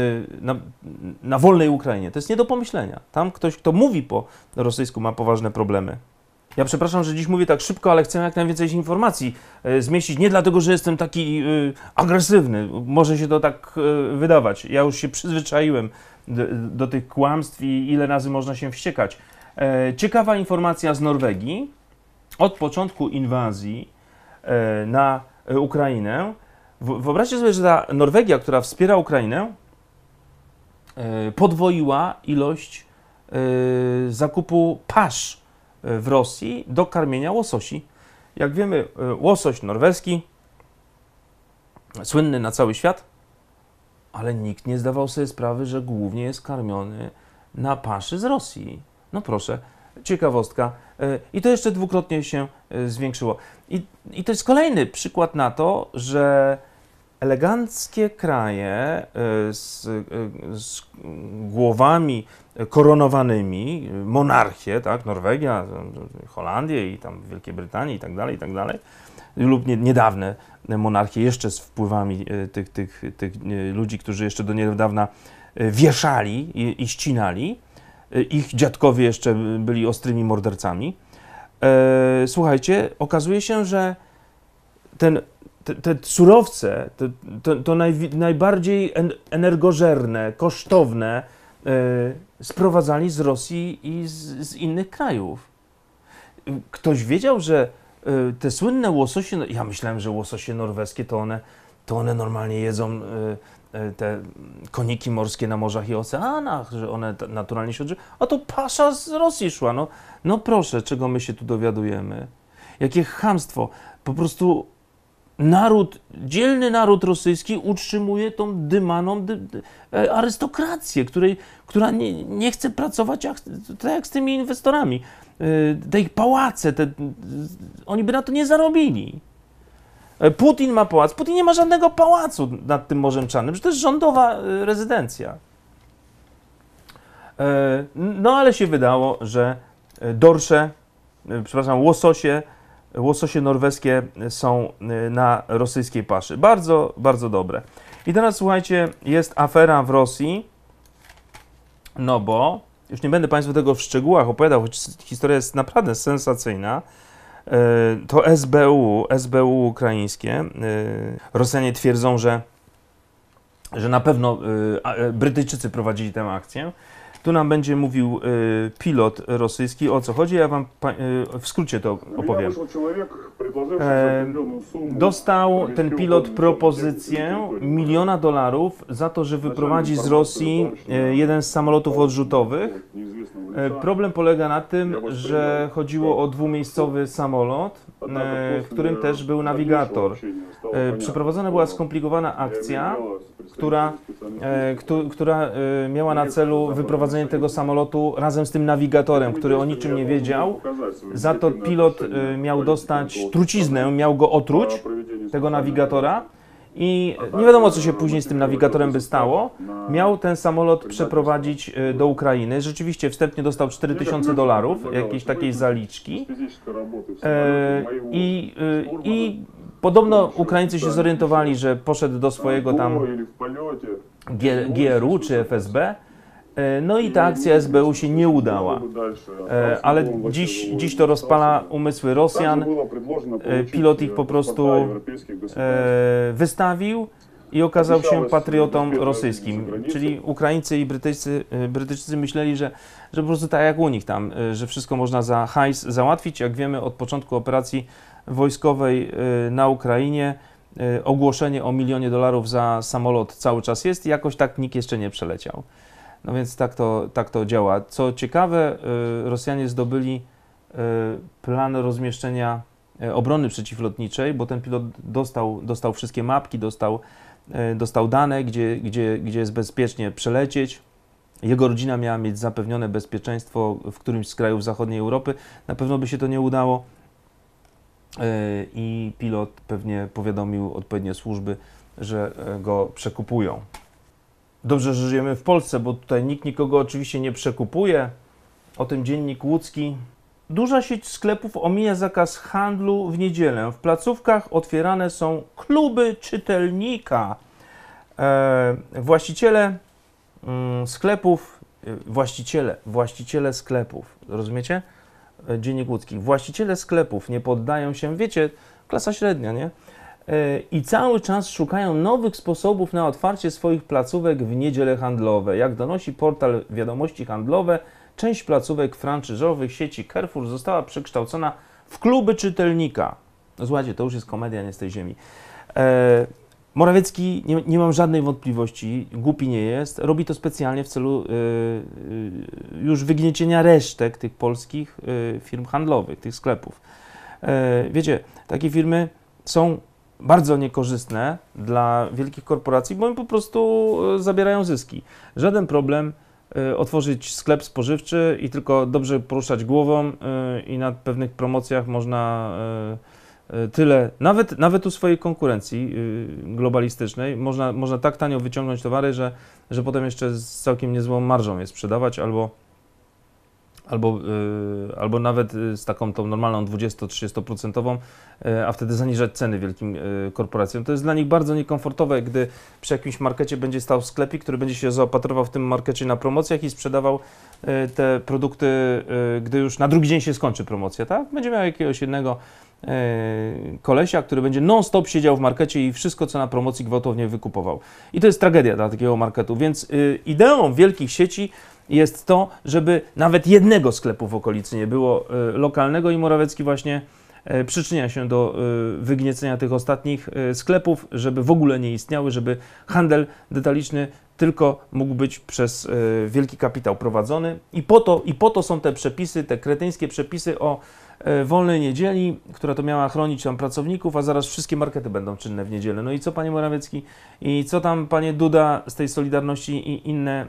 na wolnej Ukrainie. To jest nie do pomyślenia. Tam ktoś, kto mówi po rosyjsku, ma poważne problemy. Ja przepraszam, że dziś mówię tak szybko, ale chcę jak najwięcej informacji zmieścić. Nie dlatego, że jestem taki agresywny. Może się to tak wydawać. Ja już się przyzwyczaiłem do tych kłamstw i ile razy można się wściekać. Ciekawa informacja z Norwegii. Od początku inwazji na Ukrainę, wyobraźcie sobie, że ta Norwegia, która wspiera Ukrainę, podwoiła ilość zakupu pasz w Rosji do karmienia łososi. Jak wiemy, łosoś norweski, słynny na cały świat, ale nikt nie zdawał sobie sprawy, że głównie jest karmiony na paszy z Rosji. No proszę, ciekawostka. I to jeszcze dwukrotnie się zwiększyło. I to jest kolejny przykład na to, że eleganckie kraje z głowami koronowanymi, monarchie, tak, Norwegia, Holandię i tam Wielkiej Brytanii i tak dalej, lub niedawne monarchie jeszcze z wpływami tych ludzi, którzy jeszcze do niedawna wieszali i ścinali. Ich dziadkowie jeszcze byli ostrymi mordercami. Słuchajcie, okazuje się, że te surowce, to najbardziej energożerne, kosztowne sprowadzali z Rosji i z innych krajów. Ktoś wiedział, że te słynne łososie, ja myślałem, że łososie norweskie to one normalnie jedzą te koniki morskie na morzach i oceanach, że one naturalnie się odżywiają. A to pasza z Rosji szła. No proszę, czego my się tu dowiadujemy? Jakie chamstwo. Po prostu dzielny naród rosyjski utrzymuje tą dymaną arystokrację, która nie chce pracować tak jak z tymi inwestorami. Te ich pałace, oni by na to nie zarobili. Putin ma pałac. Putin nie ma żadnego pałacu nad tym Morzem Czarnym, przecież to jest rządowa rezydencja. No ale się wydało, że łososie norweskie są na rosyjskiej paszy. Bardzo, bardzo dobre. I teraz słuchajcie, jest afera w Rosji, no bo, już nie będę Państwu tego w szczegółach opowiadał, choć historia jest naprawdę sensacyjna. To SBU ukraińskie. Rosjanie twierdzą, że na pewno Brytyjczycy prowadzili tę akcję. Tu nam będzie mówił pilot rosyjski, o co chodzi. Ja wam w skrócie to opowiem. Dostał ten pilot propozycję $1 000 000 za to, że wyprowadzi z Rosji jeden z samolotów odrzutowych. Problem polega na tym, że chodziło o dwumiejscowy samolot, w którym też był nawigator. Przeprowadzona była skomplikowana akcja, która miała na celu wyprowadzenie tego samolotu razem z tym nawigatorem, który o niczym nie wiedział. Za to pilot miał dostać truciznę, miał go otruć, tego nawigatora. I nie wiadomo, co się później z tym nawigatorem by stało. Miał ten samolot przeprowadzić do Ukrainy. Rzeczywiście wstępnie dostał $4000, jakiejś takiej zaliczki. I podobno Ukraińcy się zorientowali, że poszedł do swojego tam GRU czy FSB. No i ta akcja SBU się nie udała. Ale dziś to rozpala umysły Rosjan. Pilot ich po prostu wystawił i okazał się patriotą rosyjskim. Czyli Ukraińcy i Brytyjczycy myśleli, że po prostu tak jak u nich tam, że wszystko można za hajs załatwić. Jak wiemy, od początku operacji wojskowej na Ukrainie ogłoszenie o $1 000 000 za samolot cały czas jest i jakoś tak nikt jeszcze nie przeleciał. No więc tak to działa. Co ciekawe, Rosjanie zdobyli plan rozmieszczenia obrony przeciwlotniczej, bo ten pilot dostał wszystkie mapki, dostał dane, gdzie jest bezpiecznie przelecieć. Jego rodzina miała mieć zapewnione bezpieczeństwo w którymś z krajów zachodniej Europy. Na pewno by się to nie udało i pilot pewnie powiadomił odpowiednie służby, że go przekupują. Dobrze, że żyjemy w Polsce, bo tutaj nikt nikogo oczywiście nie przekupuje. O tym Dziennik Łódzki. Duża sieć sklepów omija zakaz handlu w niedzielę. W placówkach otwierane są kluby czytelnika. Właściciele sklepów, właściciele sklepów, rozumiecie? Dziennik Łódzki. Właściciele sklepów nie poddają się, wiecie, klasa średnia, nie? I cały czas szukają nowych sposobów na otwarcie swoich placówek w niedziele handlowe. Jak donosi portal Wiadomości Handlowe, część placówek franczyzowych sieci Carrefour została przekształcona w kluby czytelnika. No słuchajcie, to już jest komedia nie z tej ziemi. Morawiecki, nie mam żadnej wątpliwości, głupi nie jest, robi to specjalnie w celu już wygniecienia resztek tych polskich firm handlowych, tych sklepów. Wiecie, takie firmy są bardzo niekorzystne dla wielkich korporacji, bo im po prostu zabierają zyski. Żaden problem otworzyć sklep spożywczy i tylko dobrze poruszać głową i na pewnych promocjach można tyle, nawet u swojej konkurencji globalistycznej, można tak tanio wyciągnąć towary, że potem jeszcze z całkiem niezłą marżą je sprzedawać, albo nawet z taką tą normalną 20-30%, a wtedy zaniżać ceny wielkim korporacjom. To jest dla nich bardzo niekomfortowe, gdy przy jakimś markecie będzie stał sklepik, który będzie się zaopatrował w tym markecie na promocjach i sprzedawał te produkty, gdy już na drugi dzień się skończy promocja, tak? Będzie miał jakiegoś jednego kolesia, który będzie non-stop siedział w markecie i wszystko, co na promocji, gwałtownie wykupował. I to jest tragedia dla takiego marketu, więc ideą wielkich sieci jest to, żeby nawet jednego sklepu w okolicy nie było lokalnego i Morawiecki właśnie przyczynia się do wygniecenia tych ostatnich sklepów, żeby w ogóle nie istniały, żeby handel detaliczny tylko mógł być przez wielki kapitał prowadzony. I po to są te przepisy, te kretyńskie przepisy o wolnej niedzieli, która to miała chronić tam pracowników, a zaraz wszystkie markety będą czynne w niedzielę. No i co, panie Morawiecki? I co tam, panie Duda z tej Solidarności i inne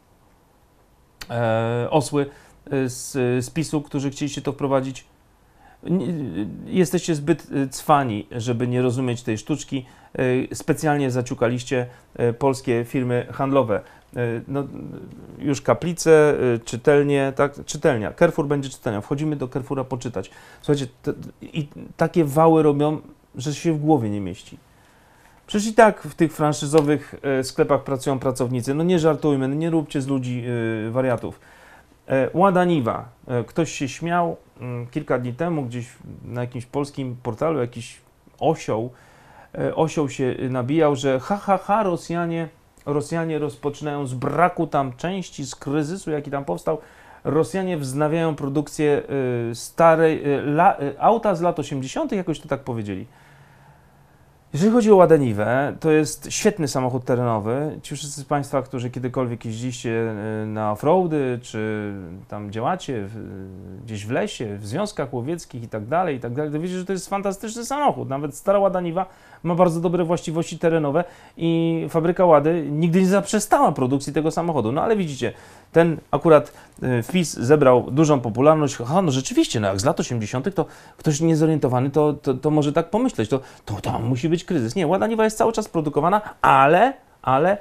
osły z PiS-u, którzy chcieliście to wprowadzić? Jesteście zbyt cwani, żeby nie rozumieć tej sztuczki. Specjalnie zaciukaliście polskie firmy handlowe. No, już kaplice, czytelnie, tak? Czytelnia. Carrefour będzie czytelnią. Wchodzimy do Carrefoura poczytać. Słuchajcie, i takie wały robią, że się w głowie nie mieści. Przecież i tak w tych franszyzowych sklepach pracują pracownicy. No nie żartujmy, no nie róbcie z ludzi wariatów. Łada Niwa. Ktoś się śmiał kilka dni temu gdzieś na jakimś polskim portalu, jakiś osioł się nabijał, że Rosjanie rozpoczynają z braku tam części, z kryzysu, jaki tam powstał. Rosjanie wznawiają produkcję starej, auta z lat 80., jakoś to tak powiedzieli. Jeżeli chodzi o Ładę Niwę, to jest świetny samochód terenowy. Ci wszyscy z Państwa, którzy kiedykolwiek jeździliście na offroady, czy tam działacie gdzieś w lesie, w związkach łowieckich i tak dalej, to wiecie, że to jest fantastyczny samochód. Nawet stara Łada Niwa ma bardzo dobre właściwości terenowe i fabryka Łady nigdy nie zaprzestała produkcji tego samochodu. No ale widzicie, ten akurat wpis zebrał dużą popularność. No rzeczywiście, no jak z lat 80. to ktoś niezorientowany to może tak pomyśleć, to tam musi być kryzys. Nie, Łada Niwa jest cały czas produkowana, ale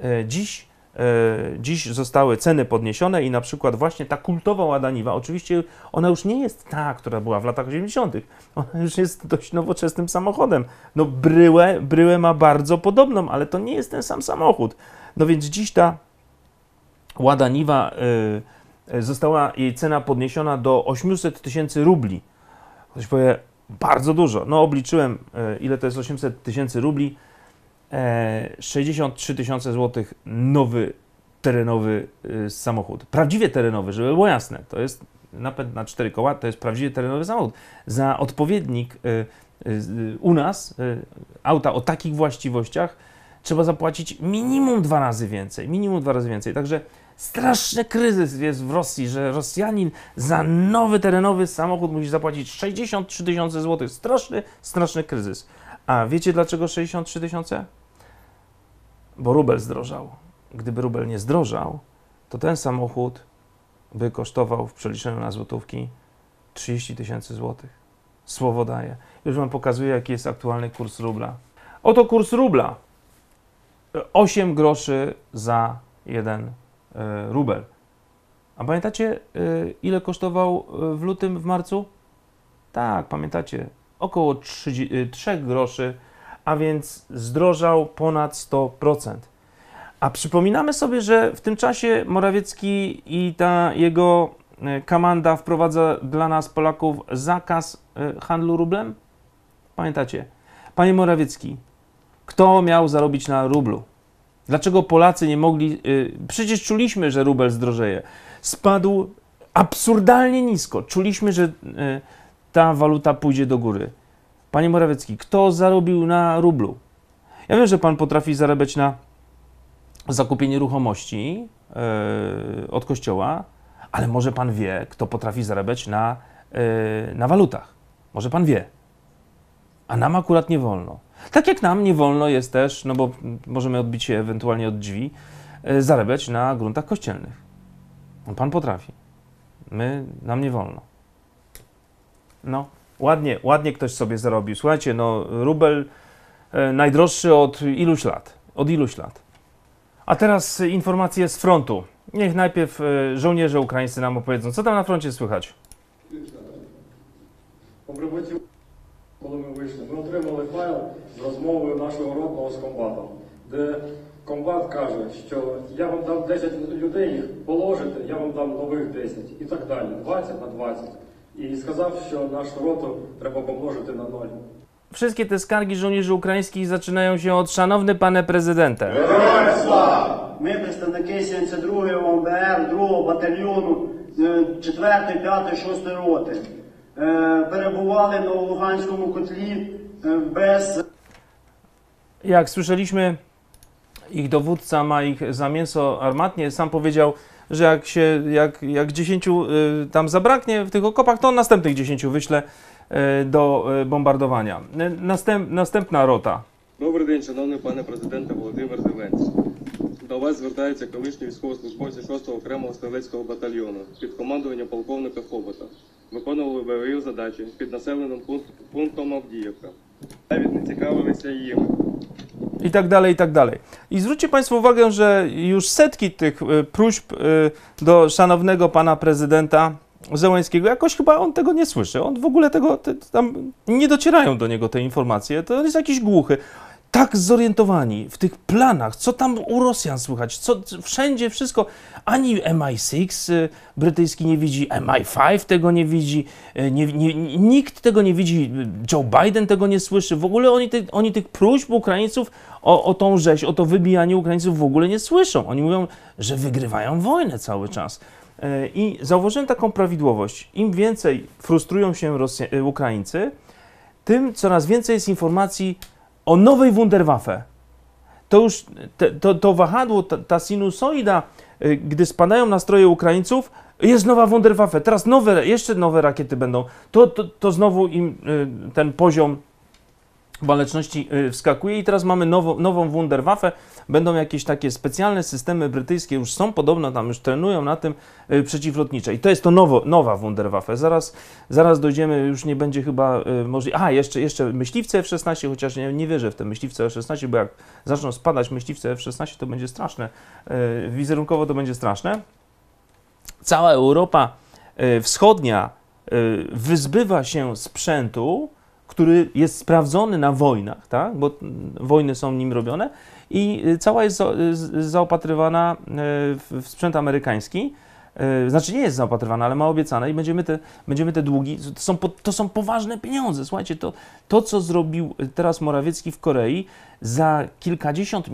dziś zostały ceny podniesione i na przykład właśnie ta kultowa Łada Niwa, oczywiście ona już nie jest ta, która była w latach 80. Ona już jest dość nowoczesnym samochodem. No bryłę ma bardzo podobną, ale to nie jest ten sam samochód. No więc dziś ta Łada Niwa została jej cena podniesiona do 800 000 rubli. Ktoś powie, bardzo dużo. No obliczyłem, ile to jest 800 000 rubli. 63 000 złotych nowy terenowy samochód. Prawdziwie terenowy, żeby było jasne. To jest napęd na 4 koła, to jest prawdziwie terenowy samochód. Za odpowiednik u nas auta o takich właściwościach trzeba zapłacić minimum 2 razy więcej. Minimum 2 razy więcej. Także straszny kryzys jest w Rosji, że Rosjanin za nowy terenowy samochód musi zapłacić 63 000 złotych. Straszny kryzys. A wiecie dlaczego 63 000? Bo rubel zdrożał. Gdyby rubel nie zdrożał, to ten samochód by kosztował w przeliczeniu na złotówki 30 000 złotych. Słowo daję. Już wam pokazuję, jaki jest aktualny kurs rubla. Oto kurs rubla. 8 groszy za 1 rubel. A pamiętacie, ile kosztował w lutym, w marcu? Tak, pamiętacie. Około 3 groszy, a więc zdrożał ponad 100%. A przypominamy sobie, że w tym czasie Morawiecki i ta jego komanda wprowadza dla nas, Polaków, zakaz handlu rublem? Pamiętacie? Panie Morawiecki, kto miał zarobić na rublu? Dlaczego Polacy nie mogli... Przecież czuliśmy, że rubel zdrożeje. Spadł absurdalnie nisko. Czuliśmy, że ta waluta pójdzie do góry. Panie Morawiecki, kto zarobił na rublu? Ja wiem, że pan potrafi zarabiać na zakupie nieruchomości od Kościoła, ale może pan wie, kto potrafi zarabiać na walutach. Może pan wie. A nam akurat nie wolno. Tak jak nam nie wolno jest też, no bo możemy odbić się ewentualnie od drzwi, zarabiać na gruntach kościelnych. Pan potrafi. Nam nie wolno. No, ładnie ktoś sobie zarobił. Słuchajcie, no rubel najdroższy od iluś lat. A teraz informacje z frontu. Niech najpierw żołnierze ukraińscy nam opowiedzą, co tam na froncie słychać. Коли ми вийшли, ми отримали файл з розмовою нашого ротного з комбатом, де комбат каже, що я вам дам 10 людей, їх положите, я вам дам нових 10 і так далі, 20 на 20. І сказав, що нашу роту треба помножити на 0. Wszystkie te skargi żołnierzy ukraińskich zaczynają się od szanowny panie prezydentem. Ми представники 72-ї ОМБР, 2-го батальйону, 4-ї, 5-ї, 6-ї роти. перебували на Луганському котлі без... Jak słyszeliśmy, ich dowódca ma ich za mięso armatnie. Sam powiedział, że jak 10 tam zabraknie w tych okopach, to on następnych 10 wyśle do bombardowania. Następna rota. Добрий день, шановний пане президенте Володимир Зеленський. До вас звертаються колишні військовослужбовці 6-го окремого стрілецького батальйону під командуванням полковника Хобота. Виконували бойові задачі під населеним пунктом Авдіївка. Навіть не цікавилися їми. I tak dalej, i tak dalej. I zwróćcie Państwo uwagę, że już setki tych próśb do szanownego pana prezydenta Zełenskiego, jakoś chyba on tego nie słyszy. On w ogóle tam nie docierają do niego te informacje. To jest jakiś głuchy. Tak zorientowani w tych planach, co tam u Rosjan słychać, wszędzie wszystko. Ani MI6 brytyjski nie widzi, MI5 tego nie widzi, nikt tego nie widzi, Joe Biden tego nie słyszy. W ogóle oni tych próśb Ukraińców o tą rzeź, o to wybijanie Ukraińców w ogóle nie słyszą. Oni mówią, że wygrywają wojnę cały czas. I zauważyłem taką prawidłowość. Im więcej frustrują się Ukraińcy, tym coraz więcej jest informacji o nowej Wunderwaffe. To już to wahadło, ta sinusoida, gdy spadają nastroje Ukraińców, jest nowa Wunderwaffe. Teraz jeszcze nowe rakiety będą. To znowu im ten poziom waleczności wskakuje i teraz mamy nową Wunderwaffe. Będą jakieś takie specjalne systemy brytyjskie, już są podobno, tam już trenują na tym przeciwlotnicze. I to jest to nowa Wunderwaffe. Zaraz dojdziemy, już nie będzie chyba możliwe. Jeszcze myśliwce F-16, chociaż nie wierzę w te myśliwce F-16, bo jak zaczną spadać myśliwce F-16, to będzie straszne. Wizerunkowo to będzie straszne. Cała Europa Wschodnia wyzbywa się sprzętu, który jest sprawdzony na wojnach, tak? Bo wojny są nim robione i cała jest zaopatrywana w sprzęt amerykański. Znaczy nie jest zaopatrywana, ale ma obiecane i będziemy te długi, to są poważne pieniądze. Słuchajcie, to co zrobił teraz Morawiecki w Korei, za kilkadziesiąt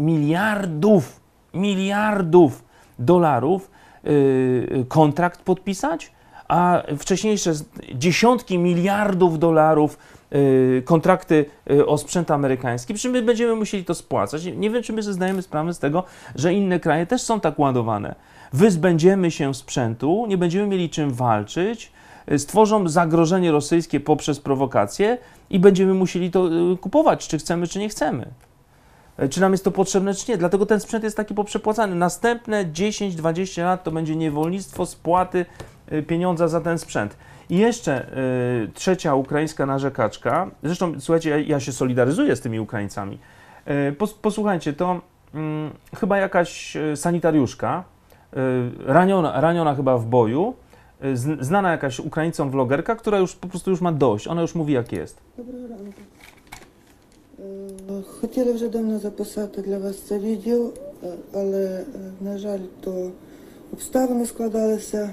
miliardów dolarów kontrakt podpisać, a wcześniejsze dziesiątki miliardów dolarów kontrakty o sprzęt amerykański, przy czym my będziemy musieli to spłacać. Nie wiem, czy my sobie zdajemy sprawę z tego, że inne kraje też są tak ładowane. Wyzbędziemy się sprzętu, nie będziemy mieli czym walczyć, stworzą zagrożenie rosyjskie poprzez prowokacje i będziemy musieli to kupować, czy chcemy, czy nie chcemy. Czy nam jest to potrzebne, czy nie. Dlatego ten sprzęt jest taki poprzepłacany. Następne 10-20 lat to będzie niewolnictwo spłaty pieniądza za ten sprzęt. I jeszcze trzecia ukraińska narzekaczka. Zresztą, słuchajcie, ja się solidaryzuję z tymi Ukraińcami. Posłuchajcie, to chyba jakaś sanitariuszka, raniona chyba w boju, znana jakaś Ukraińcom vlogerka, która już po prostu ma dość. Ona już mówi, jak jest. Доброго ранку. Хотіли вже давно записати для вас це відео, але, на жаль, то обставини складалися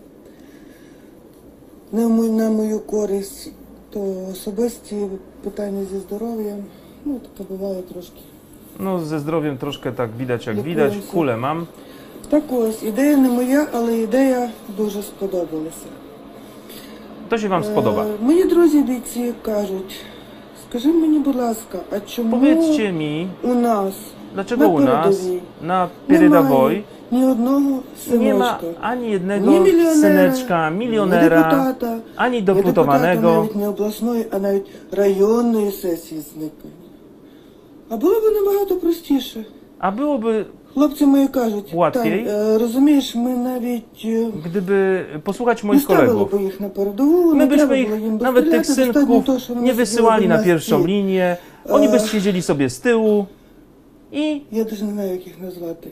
не на мою користь, то особисті питання зі здоров'ям, ну, таке буває трошки. No, ze zdrowiem troszkę tak widać, jak widać, kulę mam. Так ось, ідея не моя, але ідея дуже сподобалася. To się Wam spodoba. Мої друзі бійці кажуть, скажи мені, будь ласка, а чому Powiedzcie mi, у нас dlaczego u nas na передовой ні одного nie ma синочка, ani jednego ні мільйонера, syneczka, ні milionera, депутата, ani ні депутата deputowanego, навіть не обласної, а навіть районної сесії зникли. А було б набагато простіше. a byłoby, Хлопці мої кажуть, Łatwiej. Тань, розумієш, ми навіть gdyby posłuchać не moich ставили kolegów. б їх на передову, My не треба byśmy було їм ich, nawet tych достріляти, достатньо synków, того, що вони nie сиділи wysyłali б na на pierwszą стіл. linię, oni by siedzieli sobie z tyłu i Я даже не знаю, як їх назвати.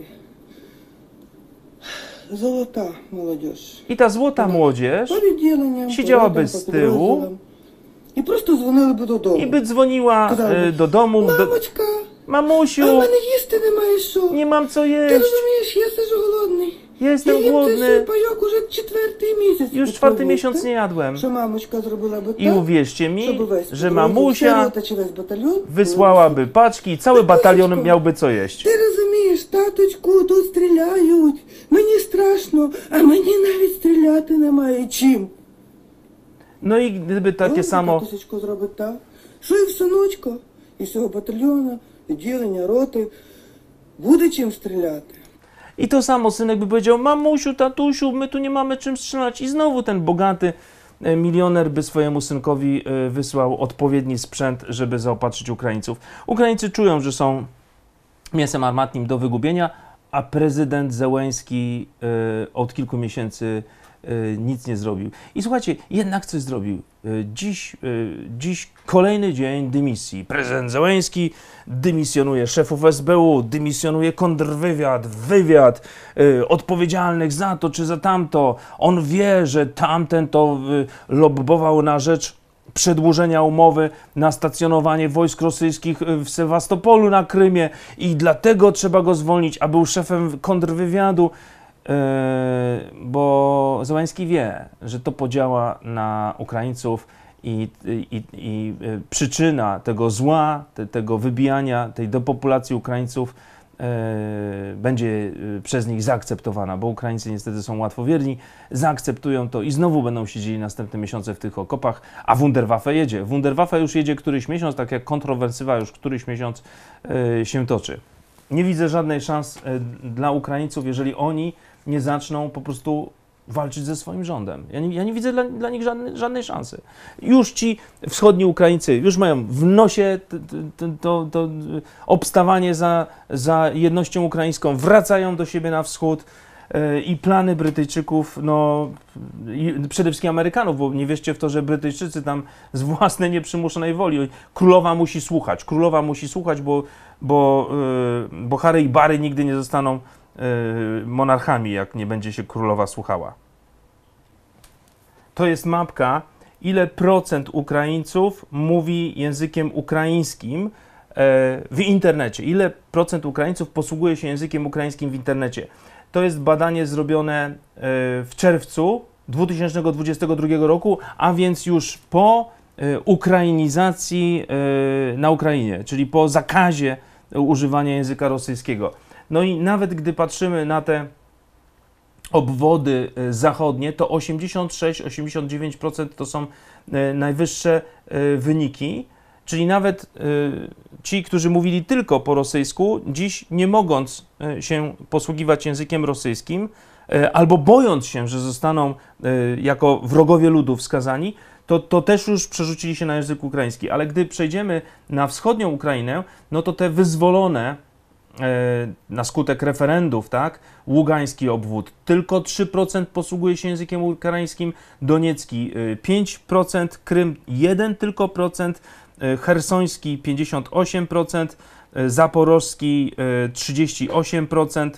Золота молодіж. ta złota młodzież По відділенням, siedziałaby по z підрозділам. tyłu І просто дзвонили б додому. i by dzwoniła Сказали, do domu, Мамочка, а в mamusiu, мене їсти немає що. nie mam co Ти jeść, розумієш, я сижу голодний. ja Я jestem їм цей głodny, пайок уже 4-й місяць. już І 4. повірте, miesiąc nie jadłem. Що мамочка зробила би I так, uwierzcie mi, щоб весь że підрозділ mamusia «Стеріота» чи весь батальйон wysłałaby paczki i cały batalion miałby co jeść. Ти розумієш, таточку, тут стріляють. Мені страшно, а мені навіть стріляти немає чим. No i gdyby takie samo... Тисячко зробить так, що і в синочка, і всього батальйону, відділення, роти, буде чим стріляти. I to samo synek by powiedział, mamusiu, tatusiu, my tu nie mamy czym strzelać. I znowu ten bogaty milioner by swojemu synkowi wysłał odpowiedni sprzęt, żeby zaopatrzyć Ukraińców. Ukraińcy czują, że są mięsem armatnim do wygubienia, a prezydent Zełenski od kilku miesięcy nic nie zrobił. I słuchajcie, jednak coś zrobił. Dziś kolejny dzień dymisji. Prezydent Zełenski dymisjonuje szefów SBU, dymisjonuje kontrwywiad, wywiad, odpowiedzialnych za to czy za tamto. On wie, że tamten to lobbował na rzecz przedłużenia umowy na stacjonowanie wojsk rosyjskich w Sewastopolu na Krymie i dlatego trzeba go zwolnić, a był szefem kontrwywiadu. Bo Zełenski wie, że to podziała na Ukraińców i przyczyna tego zła, tego wybijania, tej depopulacji Ukraińców będzie przez nich zaakceptowana, bo Ukraińcy niestety są łatwowierni, zaakceptują to i znowu będą siedzieli następne miesiące w tych okopach, a Wunderwaffe jedzie. Wunderwaffe już jedzie któryś miesiąc, tak jak kontrowersywa już któryś miesiąc się toczy. Nie widzę żadnej szans dla Ukraińców, jeżeli oni nie zaczną po prostu walczyć ze swoim rządem. Ja nie widzę dla nich żadnej szansy. Już ci wschodni Ukraińcy już mają w nosie to obstawanie za jednością ukraińską, wracają do siebie na wschód i plany Brytyjczyków, no przede wszystkim Amerykanów, bo nie wierzcie w to, że Brytyjczycy tam z własnej nieprzymuszonej woli, królowa musi słuchać, bo Harry i Barry nigdy nie zostaną monarchami, jak nie będzie się królowa słuchała. To jest mapka, ile procent Ukraińców mówi językiem ukraińskim w internecie. Ile procent Ukraińców posługuje się językiem ukraińskim w internecie. To jest badanie zrobione w czerwcu 2022 roku, a więc już po ukrainizacji na Ukrainie, czyli po zakazie używania języka rosyjskiego. No i nawet gdy patrzymy na te obwody zachodnie, to 86-89% to są najwyższe wyniki, czyli nawet ci, którzy mówili tylko po rosyjsku, dziś nie mogąc się posługiwać językiem rosyjskim, albo bojąc się, że zostaną jako wrogowie ludu wskazani, to też już przerzucili się na język ukraiński. Ale gdy przejdziemy na wschodnią Ukrainę, no to te wyzwolone na skutek referendów, tak? Ługański obwód, tylko 3% posługuje się językiem ukraińskim, Doniecki 5%, Krym 1%, Chersoński 58%, Zaporożski 38%.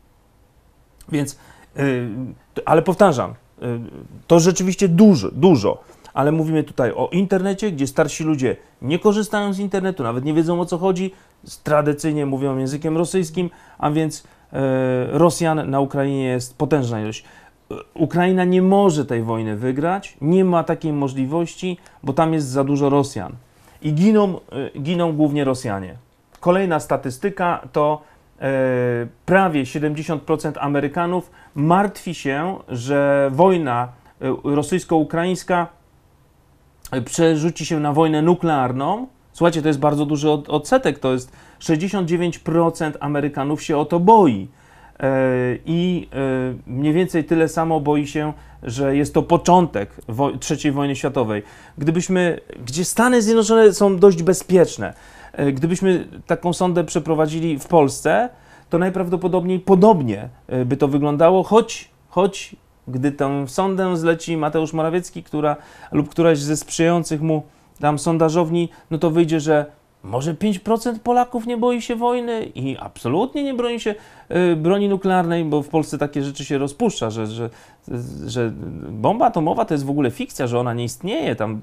Więc, ale powtarzam, to rzeczywiście dużo. Ale mówimy tutaj o internecie, gdzie starsi ludzie nie korzystają z internetu, nawet nie wiedzą o co chodzi, tradycyjnie mówią językiem rosyjskim, a więc Rosjan na Ukrainie jest potężna ilość. Ukraina nie może tej wojny wygrać, nie ma takiej możliwości, bo tam jest za dużo Rosjan. I giną głównie Rosjanie. Kolejna statystyka to prawie 70% Amerykanów martwi się, że wojna rosyjsko-ukraińska przerzuci się na wojnę nuklearną. Słuchajcie, to jest bardzo duży odsetek, to jest 69% Amerykanów się o to boi. I mniej więcej tyle samo boi się, że jest to początek III wojny światowej. Gdzie Stany Zjednoczone są dość bezpieczne, gdybyśmy taką sondę przeprowadzili w Polsce, to najprawdopodobniej podobnie by to wyglądało, choć gdy tę sondę zleci Mateusz Morawiecki, lub któraś ze sprzyjających mu tam sondażowni, no to wyjdzie, że może 5% Polaków nie boi się wojny i absolutnie nie broni się broni nuklearnej, bo w Polsce takie rzeczy się rozpuszcza, że bomba atomowa to jest w ogóle fikcja, że ona nie istnieje tam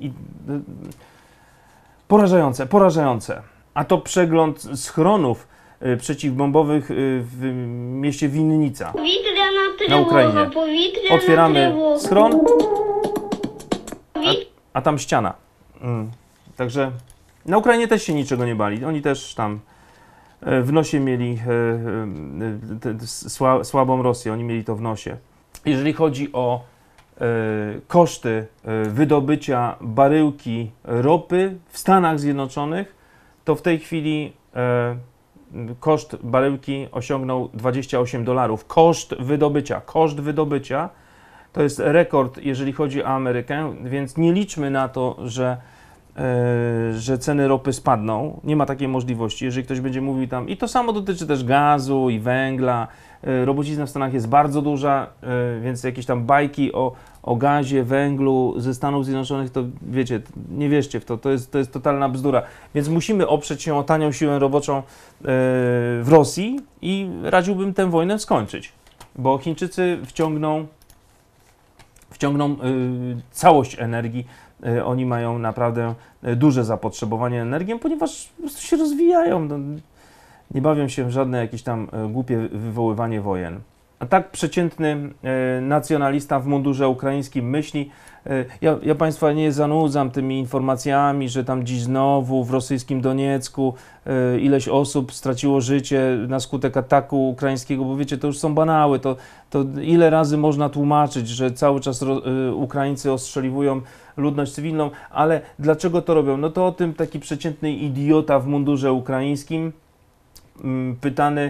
porażające. A to przegląd schronów przeciwbombowych w mieście Winnica na Ukrainie. Otwieramy schron, a tam ściana. Także na Ukrainie też się niczego nie bali. Oni też tam w nosie mieli słabą Rosję. Oni mieli to w nosie. Jeżeli chodzi o koszty wydobycia baryłki ropy w Stanach Zjednoczonych, to w tej chwili koszt baryłki osiągnął $28. Koszt wydobycia to jest rekord, jeżeli chodzi o Amerykę, więc nie liczmy na to, że ceny ropy spadną. Nie ma takiej możliwości. Jeżeli ktoś będzie mówił tam, i to samo dotyczy też gazu i węgla, robocizna w Stanach jest bardzo duża, więc jakieś tam bajki o gazie, węglu ze Stanów Zjednoczonych, to wiecie, nie wierzcie w to, to jest totalna bzdura. Więc musimy oprzeć się o tanią siłę roboczą w Rosji i radziłbym tę wojnę skończyć, bo Chińczycy wciągną całość energii. Oni mają naprawdę duże zapotrzebowanie na energię, ponieważ po prostu się rozwijają. No, nie bawią się w żadne jakieś tam głupie wywoływanie wojen. A tak przeciętny nacjonalista w mundurze ukraińskim myśli. Ja Państwa nie zanudzam tymi informacjami, że tam dziś znowu w rosyjskim Doniecku ileś osób straciło życie na skutek ataku ukraińskiego, bo wiecie, to już są banały. To ile razy można tłumaczyć, że cały czas Ukraińcy ostrzeliwują ludność cywilną, ale dlaczego to robią? No to o tym taki przeciętny idiota w mundurze ukraińskim pytany,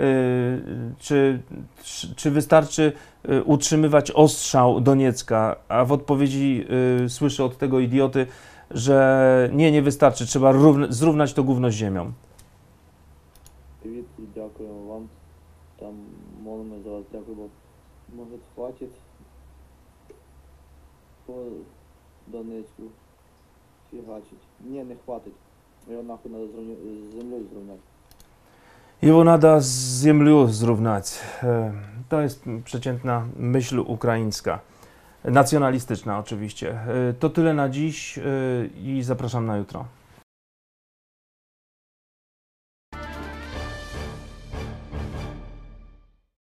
czy wystarczy utrzymywać ostrzał Doniecka, a w odpowiedzi słyszę od tego idioty, że nie wystarczy, trzeba zrównać to gówno z ziemią. Привіт і дякую вам. Там молимо за вас, дякую, бо може хватить по Донецьку фігачить. Ні, не хватить. Його нахуй треба з землею зрівняти. Jego nada z ziemią zrównać. To jest przeciętna myśl ukraińska, nacjonalistyczna oczywiście. To tyle na dziś i zapraszam na jutro.